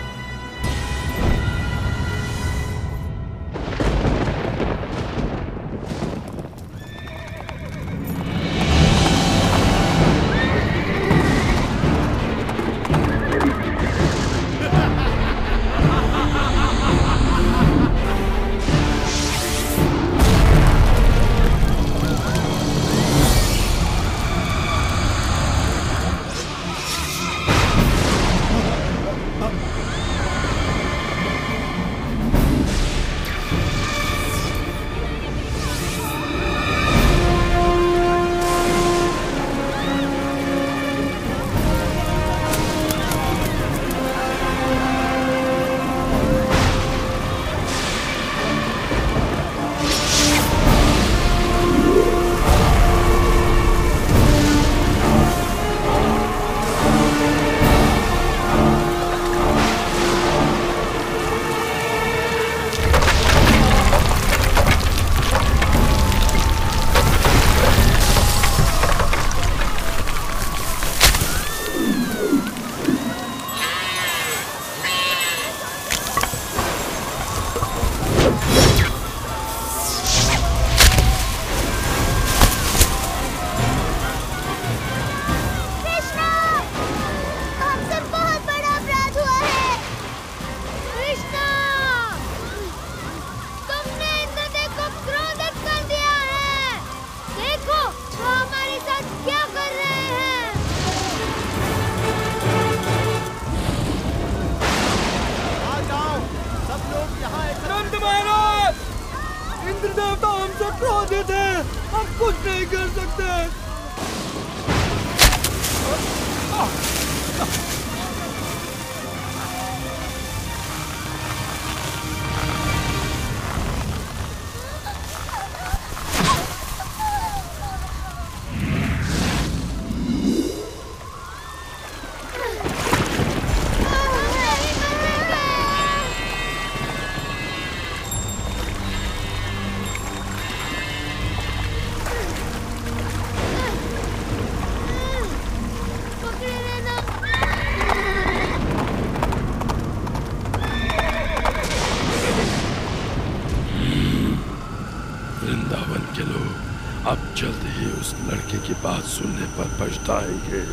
के लोग अब जल्द ही उस लड़के की बात सुनने पर पछताएंगे।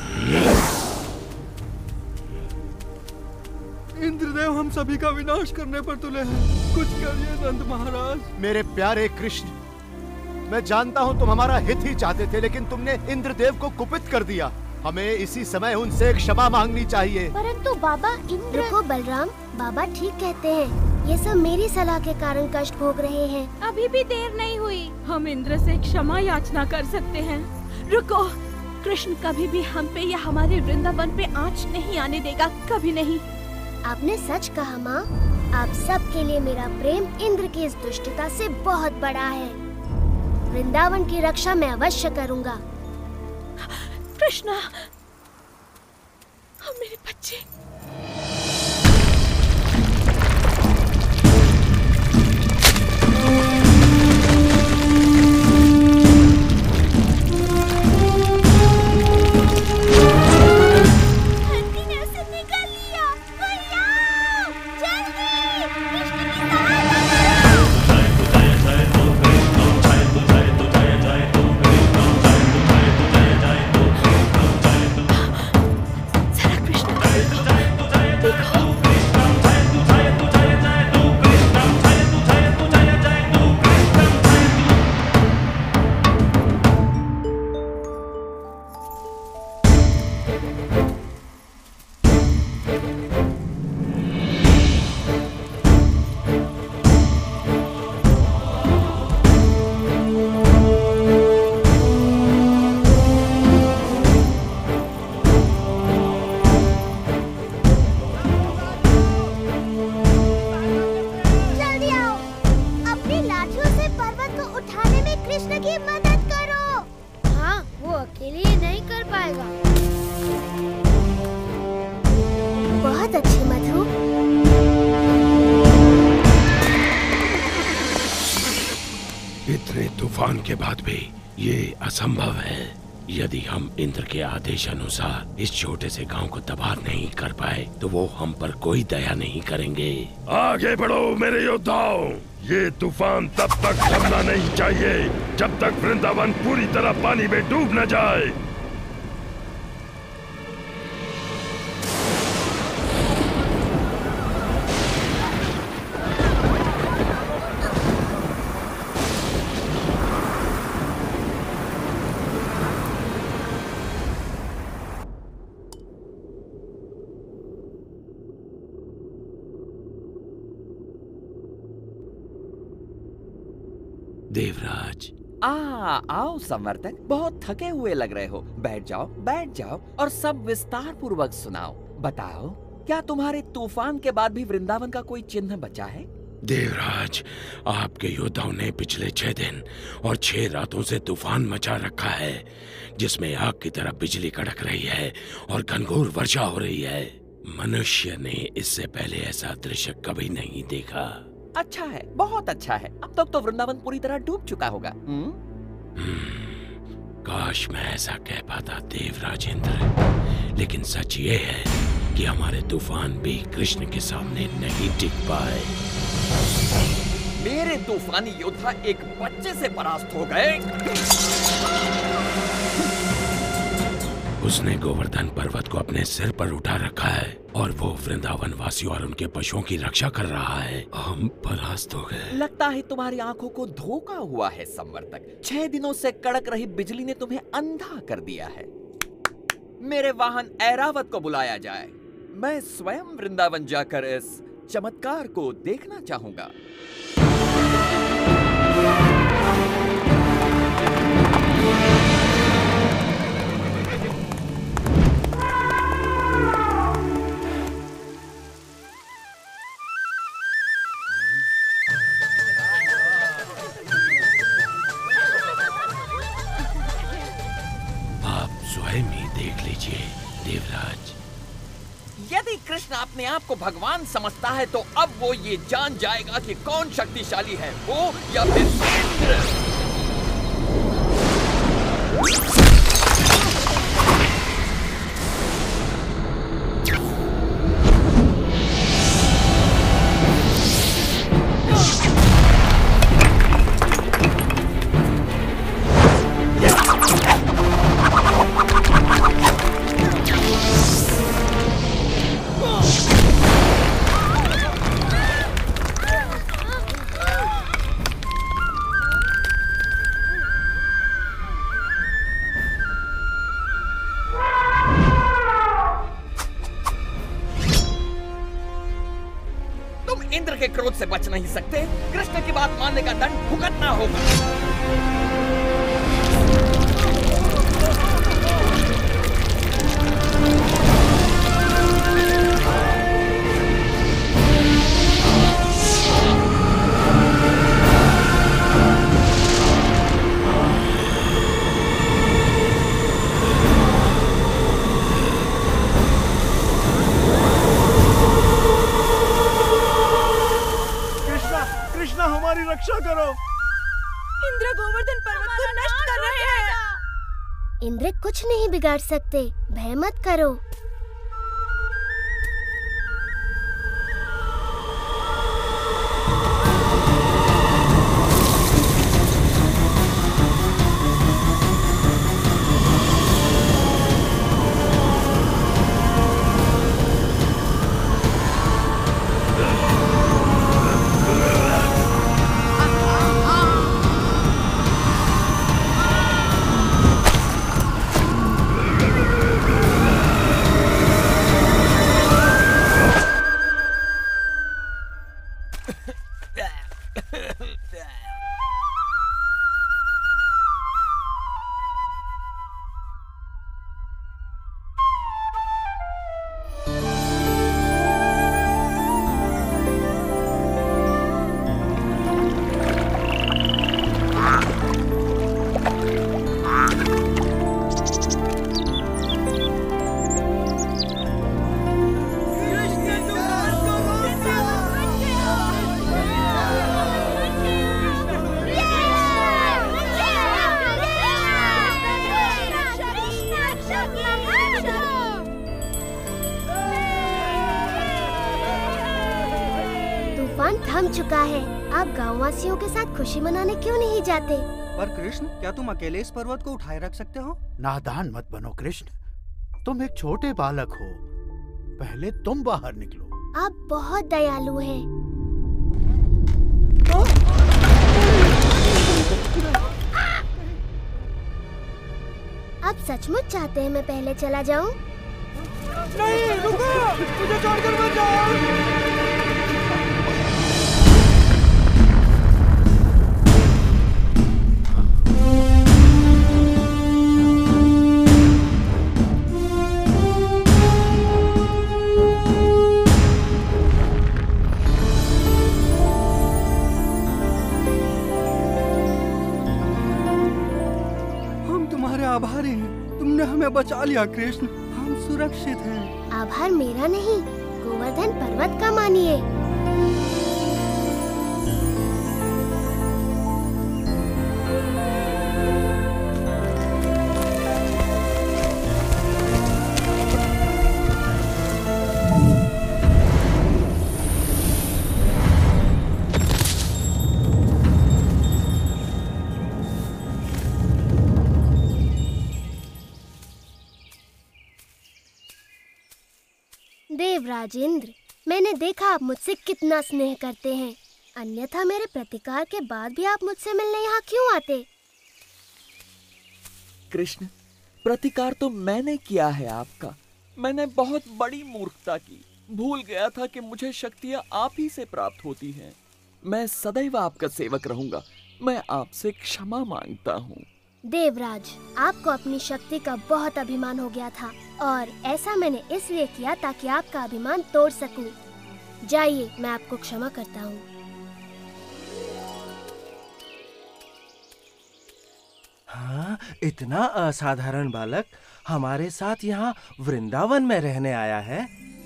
इंद्रदेव हम सभी का विनाश करने पर तुले हैं, कुछ करिए नंद महाराज। मेरे प्यारे कृष्ण, मैं जानता हूँ तुम हमारा हित ही चाहते थे, लेकिन तुमने इंद्रदेव को कुपित कर दिया। हमें इसी समय उनसे क्षमा मांगनी चाहिए। परंतु बाबा इंद्र। रुको बलराम, बाबा ठीक कहते हैं। ये सब मेरी सलाह के कारण कष्ट भोग रहे हैं। अभी भी देर नहीं हुई, हम इंद्र से क्षमा याचना कर सकते हैं। रुको, कृष्ण कभी भी हम पे या हमारे वृंदावन पे आँच नहीं आने देगा, कभी नहीं। आपने सच कहा माँ। आप सब के लिए मेरा प्रेम इंद्र की इस दुष्टता से बहुत बड़ा है। वृंदावन की रक्षा मैं अवश्य करूँगा। कृष्णा, मेरे बच्चे। तूफान के बाद भी ये असंभव है। यदि हम इंद्र के आदेश अनुसार इस छोटे से गांव को तबाह नहीं कर पाए तो वो हम पर कोई दया नहीं करेंगे। आगे बढ़ो मेरे योद्धाओं, ये तूफान तब तक थमना नहीं चाहिए जब तक वृंदावन पूरी तरह पानी में डूब न जाए। देवराज, आ आओ संवर्तक, बहुत थके हुए लग रहे हो। बैठ जाओ बैठ जाओ और सब विस्तार पूर्वक सुनाओ। बताओ, क्या तुम्हारे तूफान के बाद भी वृंदावन का कोई चिन्ह बचा है? देवराज, आपके योद्धाओं ने पिछले छह दिन और छह रातों से तूफान मचा रखा है, जिसमें आग की तरह बिजली कड़क रही है और घनघोर वर्षा हो रही है। मनुष्य ने इससे पहले ऐसा दृश्य कभी नहीं देखा। अच्छा है, बहुत अच्छा है। अब तक तो वृंदावन पूरी तरह डूब चुका होगा। हम्म, काश मैं ऐसा कह पाता देवराज इंद्र, लेकिन सच ये है कि हमारे तूफान भी कृष्ण के सामने नहीं टिक पाए। मेरे तूफानी योद्धा एक बच्चे से परास्त हो गए। उसने गोवर्धन पर्वत को अपने सिर पर उठा रखा है और वो वृंदावन वासियों और उनके पशुओं की रक्षा कर रहा है। हम परास्त हो गए। लगता है तुम्हारी आंखों को धोखा हुआ है संवर्तक। छह दिनों से कड़क रही बिजली ने तुम्हें अंधा कर दिया है। मेरे वाहन ऐरावत को बुलाया जाए। मैं स्वयं वृंदावन जाकर इस चमत्कार को देखना चाहूंगा। देवराज, यदि कृष्ण अपने आप को भगवान समझता है तो अब वो ये जान जाएगा कि कौन शक्तिशाली है, वो या फिर इंद्र। क्रोध से बच नहीं सकते। कृष्ण की बात मानने का दंड भुगतना होगा। हमारी रक्षा करो। इंद्र गोवर्धन पर्वत को नष्ट कर रहे हैं। इंद्र कुछ नहीं बिगाड़ सकते, भय मत करो। थम चुका है। आप गाँव वासियों के साथ खुशी मनाने क्यों नहीं जाते? पर कृष्ण, क्या तुम अकेले इस पर्वत को उठाए रख सकते हो? नादान मत बनो कृष्ण, तुम एक छोटे बालक हो। पहले तुम बाहर निकलो। आप बहुत दयालु हैं। आप सचमुच चाहते हैं मैं पहले चला जाऊं? नहीं, रुको! मुझे छोड़कर मत जाओ! आभारी हैं, तुमने हमें बचा लिया कृष्ण, हम सुरक्षित हैं। आभार मेरा नहीं, गोवर्धन पर्वत का मानिए। देवराज इंद्र, मैंने देखा आप मुझसे कितना स्नेह करते हैं, अन्यथा मेरे प्रतिकार के बाद भी आप मुझसे मिलने यहाँ क्यों आते? कृष्ण, प्रतिकार तो मैंने किया है आपका। मैंने बहुत बड़ी मूर्खता की, भूल गया था कि मुझे शक्तियाँ आप ही से प्राप्त होती हैं। मैं सदैव आपका सेवक रहूंगा। मैं आपसे क्षमा मांगता हूँ। देवराज, आपको अपनी शक्ति का बहुत अभिमान हो गया था और ऐसा मैंने इसलिए किया ताकि आपका अभिमान तोड़ सकूं। जाइए, मैं आपको क्षमा करता हूँ। हाँ, इतना असाधारण बालक हमारे साथ यहाँ वृंदावन में रहने आया है।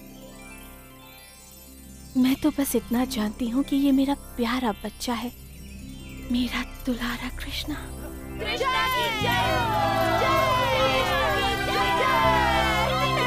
मैं तो बस इतना जानती हूँ कि ये मेरा प्यारा बच्चा है, मेरा दुलारा कृष्णा। कृष्णा की जय हो, जय कृष्ण की जय।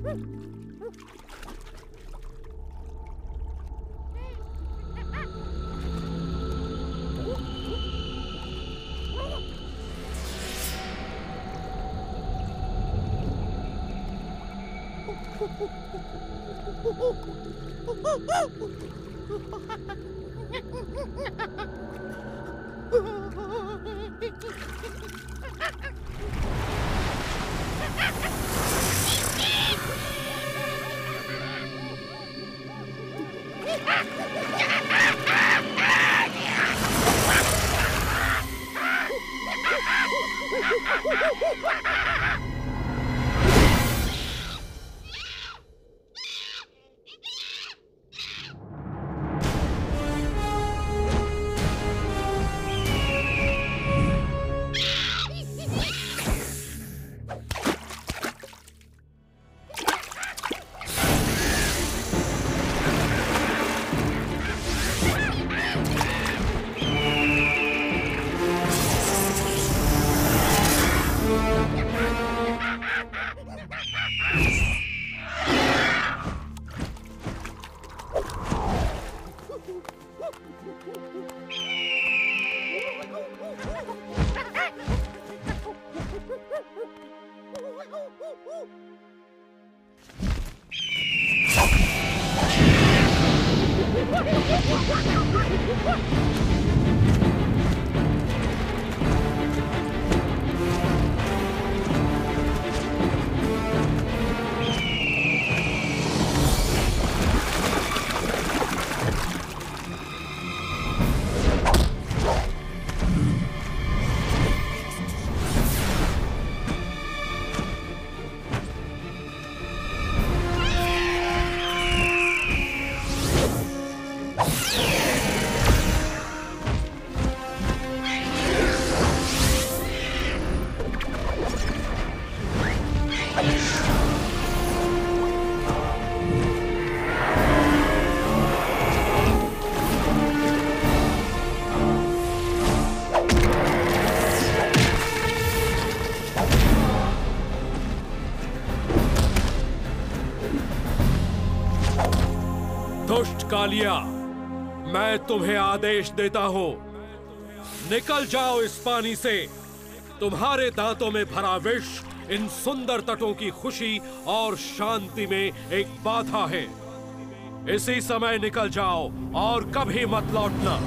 कालिया, मैं तुम्हें आदेश देता हूं, निकल जाओ इस पानी से। तुम्हारे दांतों में भरा विष इन सुंदर तटों की खुशी और शांति में एक बाधा है। इसी समय निकल जाओ और कभी मत लौटना।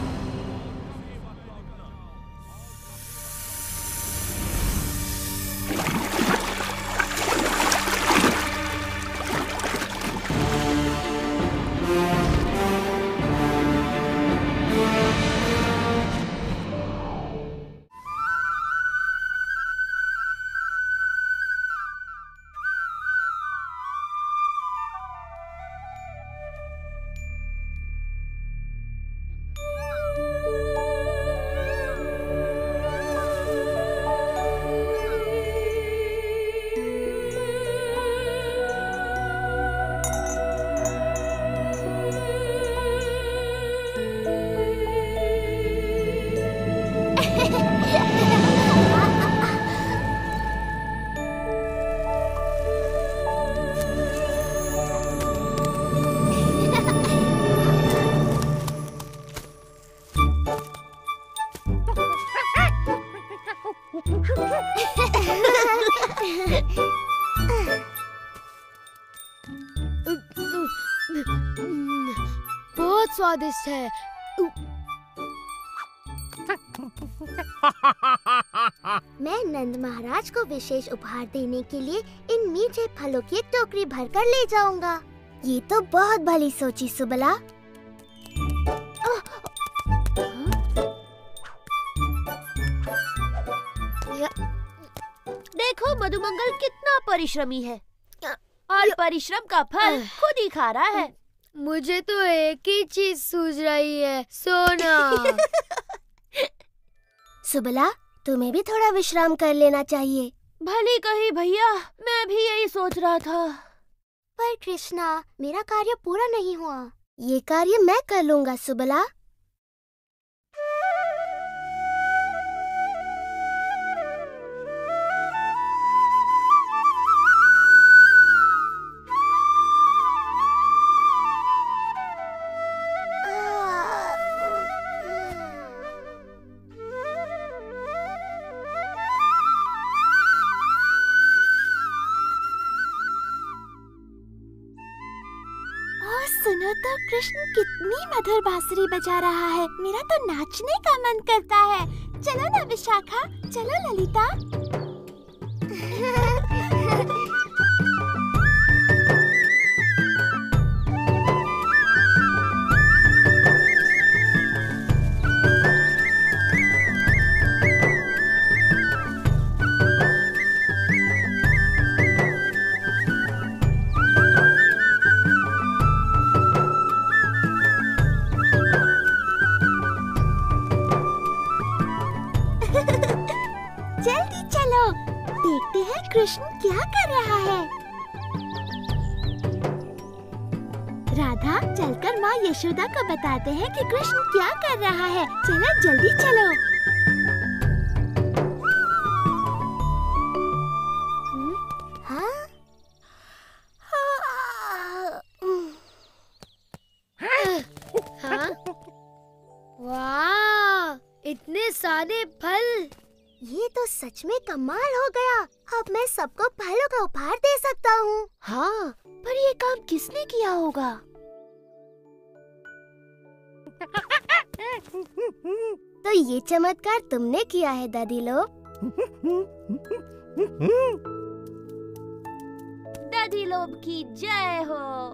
बहुत स्वादिष्ट है। मैं नंद महाराज को विशेष उपहार देने के लिए इन मीठे फलों की एक टोकरी भरकर ले जाऊंगा। ये तो बहुत भली सोची सुबला। देखो मधुमंगल कितना परिश्रमी है और परिश्रम का फल खुद ही खा रहा है। मुझे तो एक ही चीज सूझ रही है, सोना। सुबला, तुम्हें भी थोड़ा विश्राम कर लेना चाहिए। भली कही भैया, मैं भी यही सोच रहा था। पर कृष्णा, मेरा कार्य पूरा नहीं हुआ। ये कार्य मैं कर लूंगा सुबला। तो कृष्ण कितनी मधुर बांसुरी बजा रहा है। मेरा तो नाचने का मन करता है। चलो ना विशाखा, चलो ललिता। जल्दी चलो, देखते हैं कृष्ण क्या कर रहा है। राधा, चलकर माँ यशोदा को बताते हैं कि कृष्ण क्या कर रहा है। चलो जल्दी चलो। हाँ? हाँ? वाह, इतने सारे फल। ये तो सच में कमाल हो गया। अब मैं सबको फलों का उपहार दे सकता हूँ। हाँ, पर ये काम किसने किया होगा? तो ये चमत्कार तुमने किया है दादी लोग। दादी लोग की जय हो।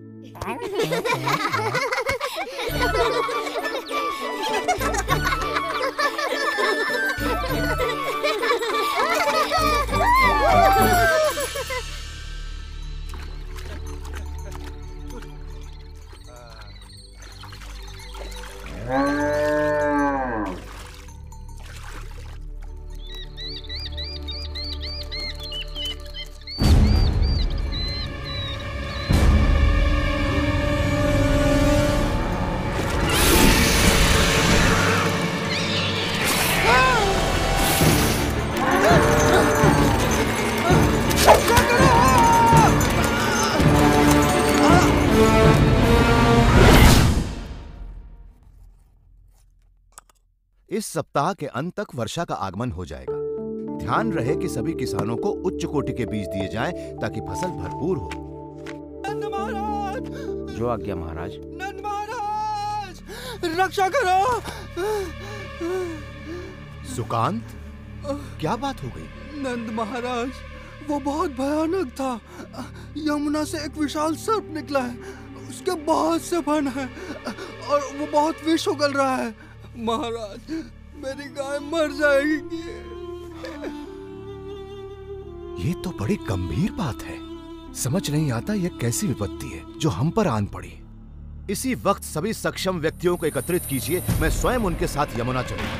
इस सप्ताह के अंत तक वर्षा का आगमन हो जाएगा। ध्यान रहे कि सभी किसानों को उच्च कोटि के बीज दिए जाएं ताकि फसल भरपूर हो। नंद महाराज! जो आज्ञा महाराज। नंद महाराज! रक्षा करो! सुकांत, क्या बात हो गई? नंद महाराज, वो बहुत भयानक था। यमुना से एक विशाल सर्प निकला है। उसके बहुत से फन हैं और वो बहुत विष उगल रहा है। महाराज, मेरी गाय मर जाएगी। ये तो बड़ी गंभीर बात है। समझ नहीं आता यह कैसी विपत्ति है जो हम पर आन पड़ी। इसी वक्त सभी सक्षम व्यक्तियों को एकत्रित कीजिए। मैं स्वयं उनके साथ यमुना चलूंगा।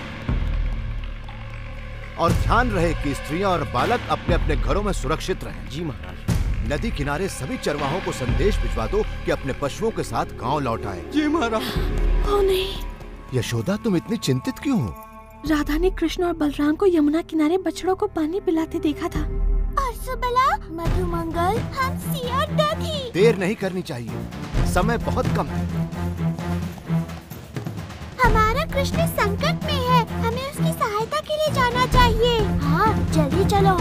और ध्यान रहे कि स्त्रियां और बालक अपने अपने घरों में सुरक्षित रहें। जी महाराज। नदी किनारे सभी चरवाहों को संदेश भिजवा दो कि अपने पशुओं के साथ गांव लौट आए। जी महाराज। ओ नहीं, यशोदा, तुम इतनी चिंतित क्यों हो? राधा ने कृष्ण और बलराम को यमुना किनारे बछड़ों को पानी पिलाते देखा था। और सुबला, मधुमंगल, हंसी और दधी। देर नहीं करनी चाहिए, समय बहुत कम है। हमारा कृष्ण संकट में है। हमें उसकी सहायता के लिए जाना चाहिए। हाँ, जल्दी चलो।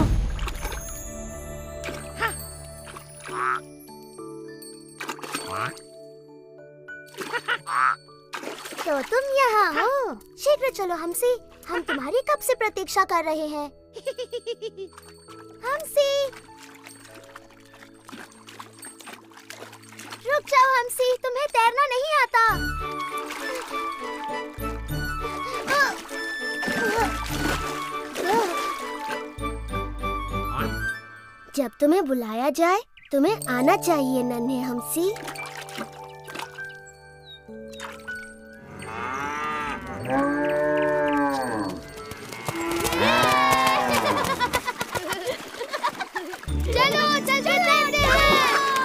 तो तुम यहाँ हो? शीघ्र चलो हमसी, हम तुम्हारी कब से प्रतीक्षा कर रहे हैं। हमसी, रुक जाओ हमसी, तुम्हें तैरना नहीं आता। जब तुम्हें बुलाया जाए तुम्हें आना चाहिए नन्हे हमसी। चलो चल चलते हैं।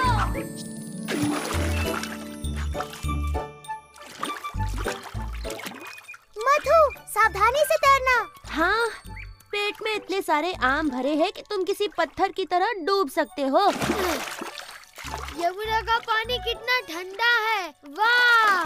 मधु, सावधानी से तैरना। हाँ, पेट में इतने सारे आम भरे हैं कि तुम किसी पत्थर की तरह डूब सकते हो। यमुना का पानी कितना ठंडा है। वाह!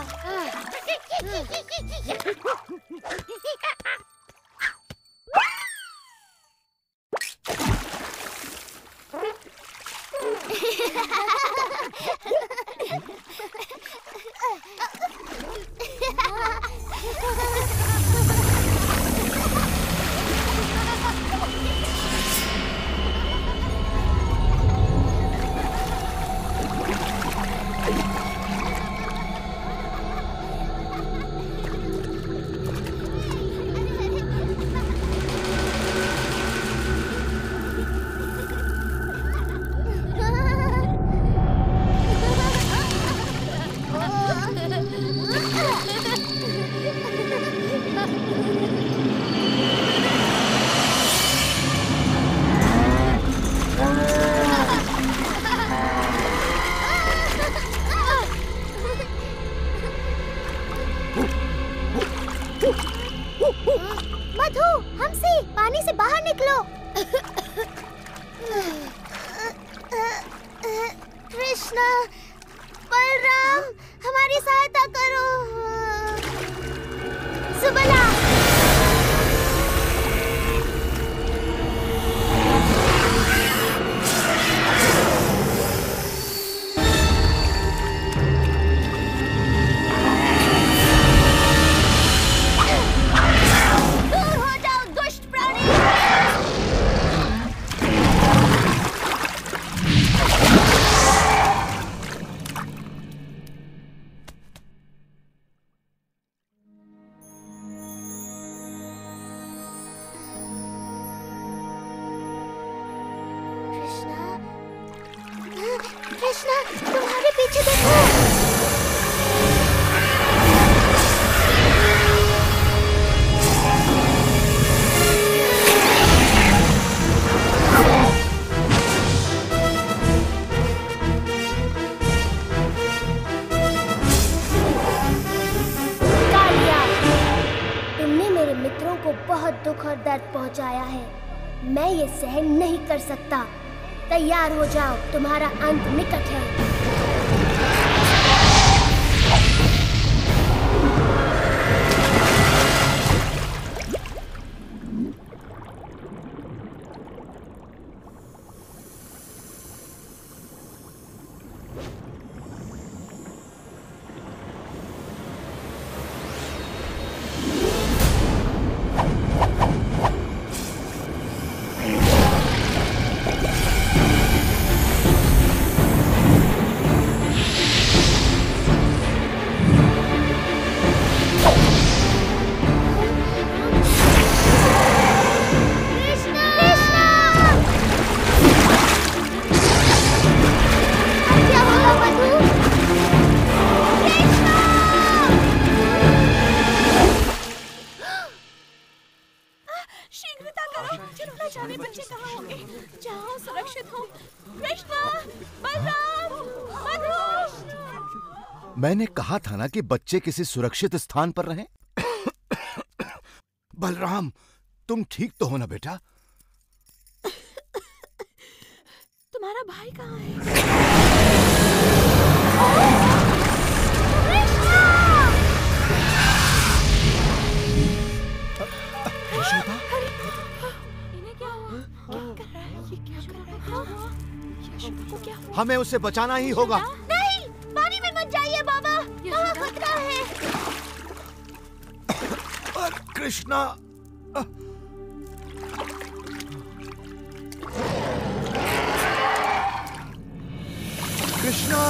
हमसे पानी से बाहर निकलो। कृष्णा, बलराम, हमारी सहायता करो। सुबला। दूर हो जाओ दुष्ट प्राणी। कृष्णा, तुम्हारे पीछे देखो। कालिया, तुमने मेरे मित्रों को बहुत दुख और दर्द पहुंचाया है। मैं ये सहन नहीं कर सकता। तैयार हो जाओ, तुम्हारा अंत निकट है। शीघ्रता करो, न जाने बच्चे कहाँ होंगे। जाओ, सुरक्षित हो। कृष्णा, बलराम, मधु। मैंने कहा था ना कि बच्चे किसी सुरक्षित स्थान पर रहें। बलराम, तुम ठीक तो हो ना बेटा? तुम्हारा भाई कहाँ है? यशोदा, इन्हें क्या हुआ? क्या कर रहा है? ये क्या कर रहा है? यशोदा को क्या हुआ? हमें उसे बचाना ही होगा। नहीं, पानी में मत जाइए बाबा, वहाँ खतरा है। कृष्णा, कृष्णा,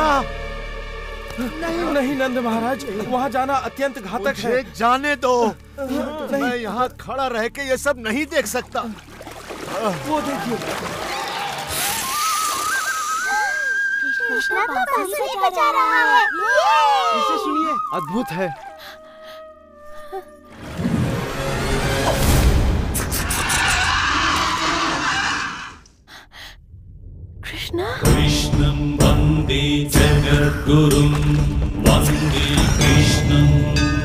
नहीं नहीं नंद महाराज, वहाँ जाना अत्यंत घातक है। मुझे जाने दो। मैं यहाँ खड़ा रह के ये सब नहीं देख सकता। वो देखिए, कृष्णा तो बांसुरी बजा रहा है। इसे सुनिए, अद्भुत है। कृष्णा कृष्णं वन्दे जगद्गुरुं वन्दे कृष्णम्।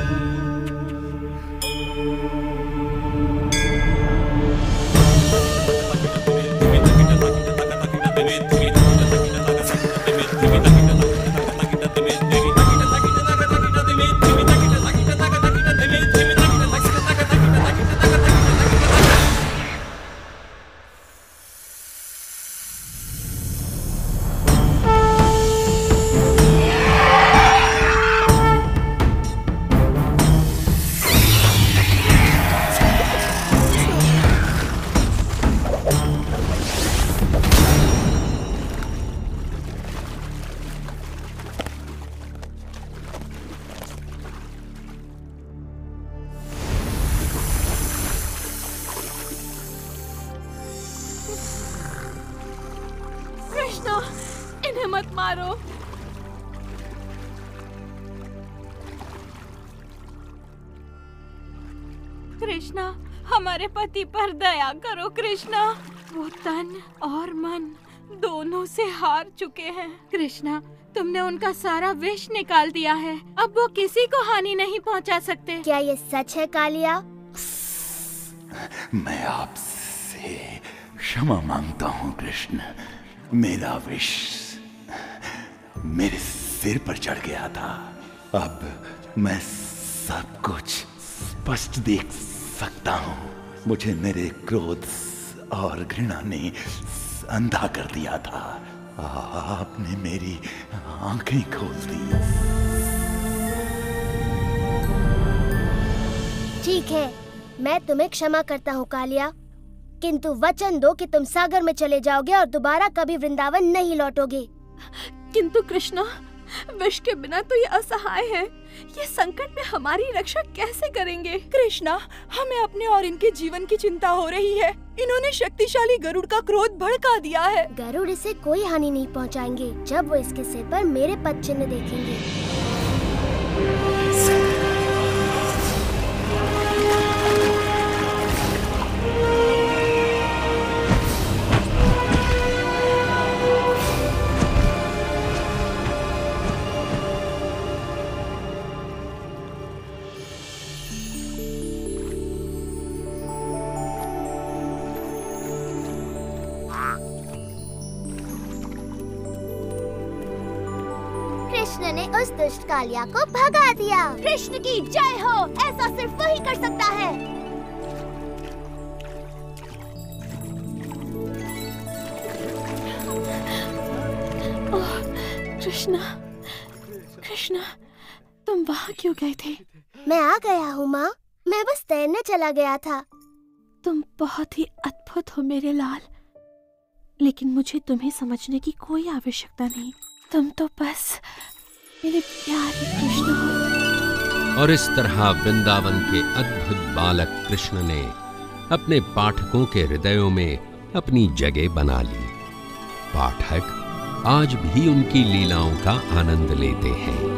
इन्हें मत मारो। कृष्णा, हमारे पति पर दया करो कृष्णा। वो तन और मन दोनों से हार चुके हैं। कृष्णा, तुमने उनका सारा विष निकाल दिया है। अब वो किसी को हानि नहीं पहुंचा सकते। क्या ये सच है कालिया? मैं आपसे क्षमा मांगता हूँ कृष्ण। मेरा विष मेरे सिर पर चढ़ गया था। अब मैं सब कुछ स्पष्ट देख सकता हूँ। मुझे मेरे क्रोध और घृणा ने अंधा कर दिया था। आपने मेरी आंखें खोल दी। ठीक है, मैं तुम्हें क्षमा करता हूँ कालिया, किंतु वचन दो कि तुम सागर में चले जाओगे और दोबारा कभी वृंदावन नहीं लौटोगे। किंतु कृष्णा, विष के बिना तो ये असहाय है। ये संकट में हमारी रक्षा कैसे करेंगे? कृष्णा, हमें अपने और इनके जीवन की चिंता हो रही है। इन्होंने शक्तिशाली गरुड़ का क्रोध भड़का दिया है। गरुड़ इसे कोई हानि नहीं पहुंचाएंगे जब वो इसके सिर पर मेरे पद चिन्ह देखेंगे। कृष्ण ने उस दुष्ट कालिया को भगा दिया। कृष्ण की जय हो। ऐसा सिर्फ वही कर सकता है। ओह, कृष्णा, कृष्णा, तुम वहाँ क्यों गए थे? मैं आ गया हूँ माँ। मैं बस तैरने चला गया था। तुम बहुत ही अद्भुत हो मेरे लाल, लेकिन मुझे तुम्हें समझने की कोई आवश्यकता नहीं। तुम तो बस मेरे प्यारे कृष्ण हो। और इस तरह वृंदावन के अद्भुत बालक कृष्ण ने अपने पाठकों के हृदयों में अपनी जगह बना ली। पाठक आज भी उनकी लीलाओं का आनंद लेते हैं।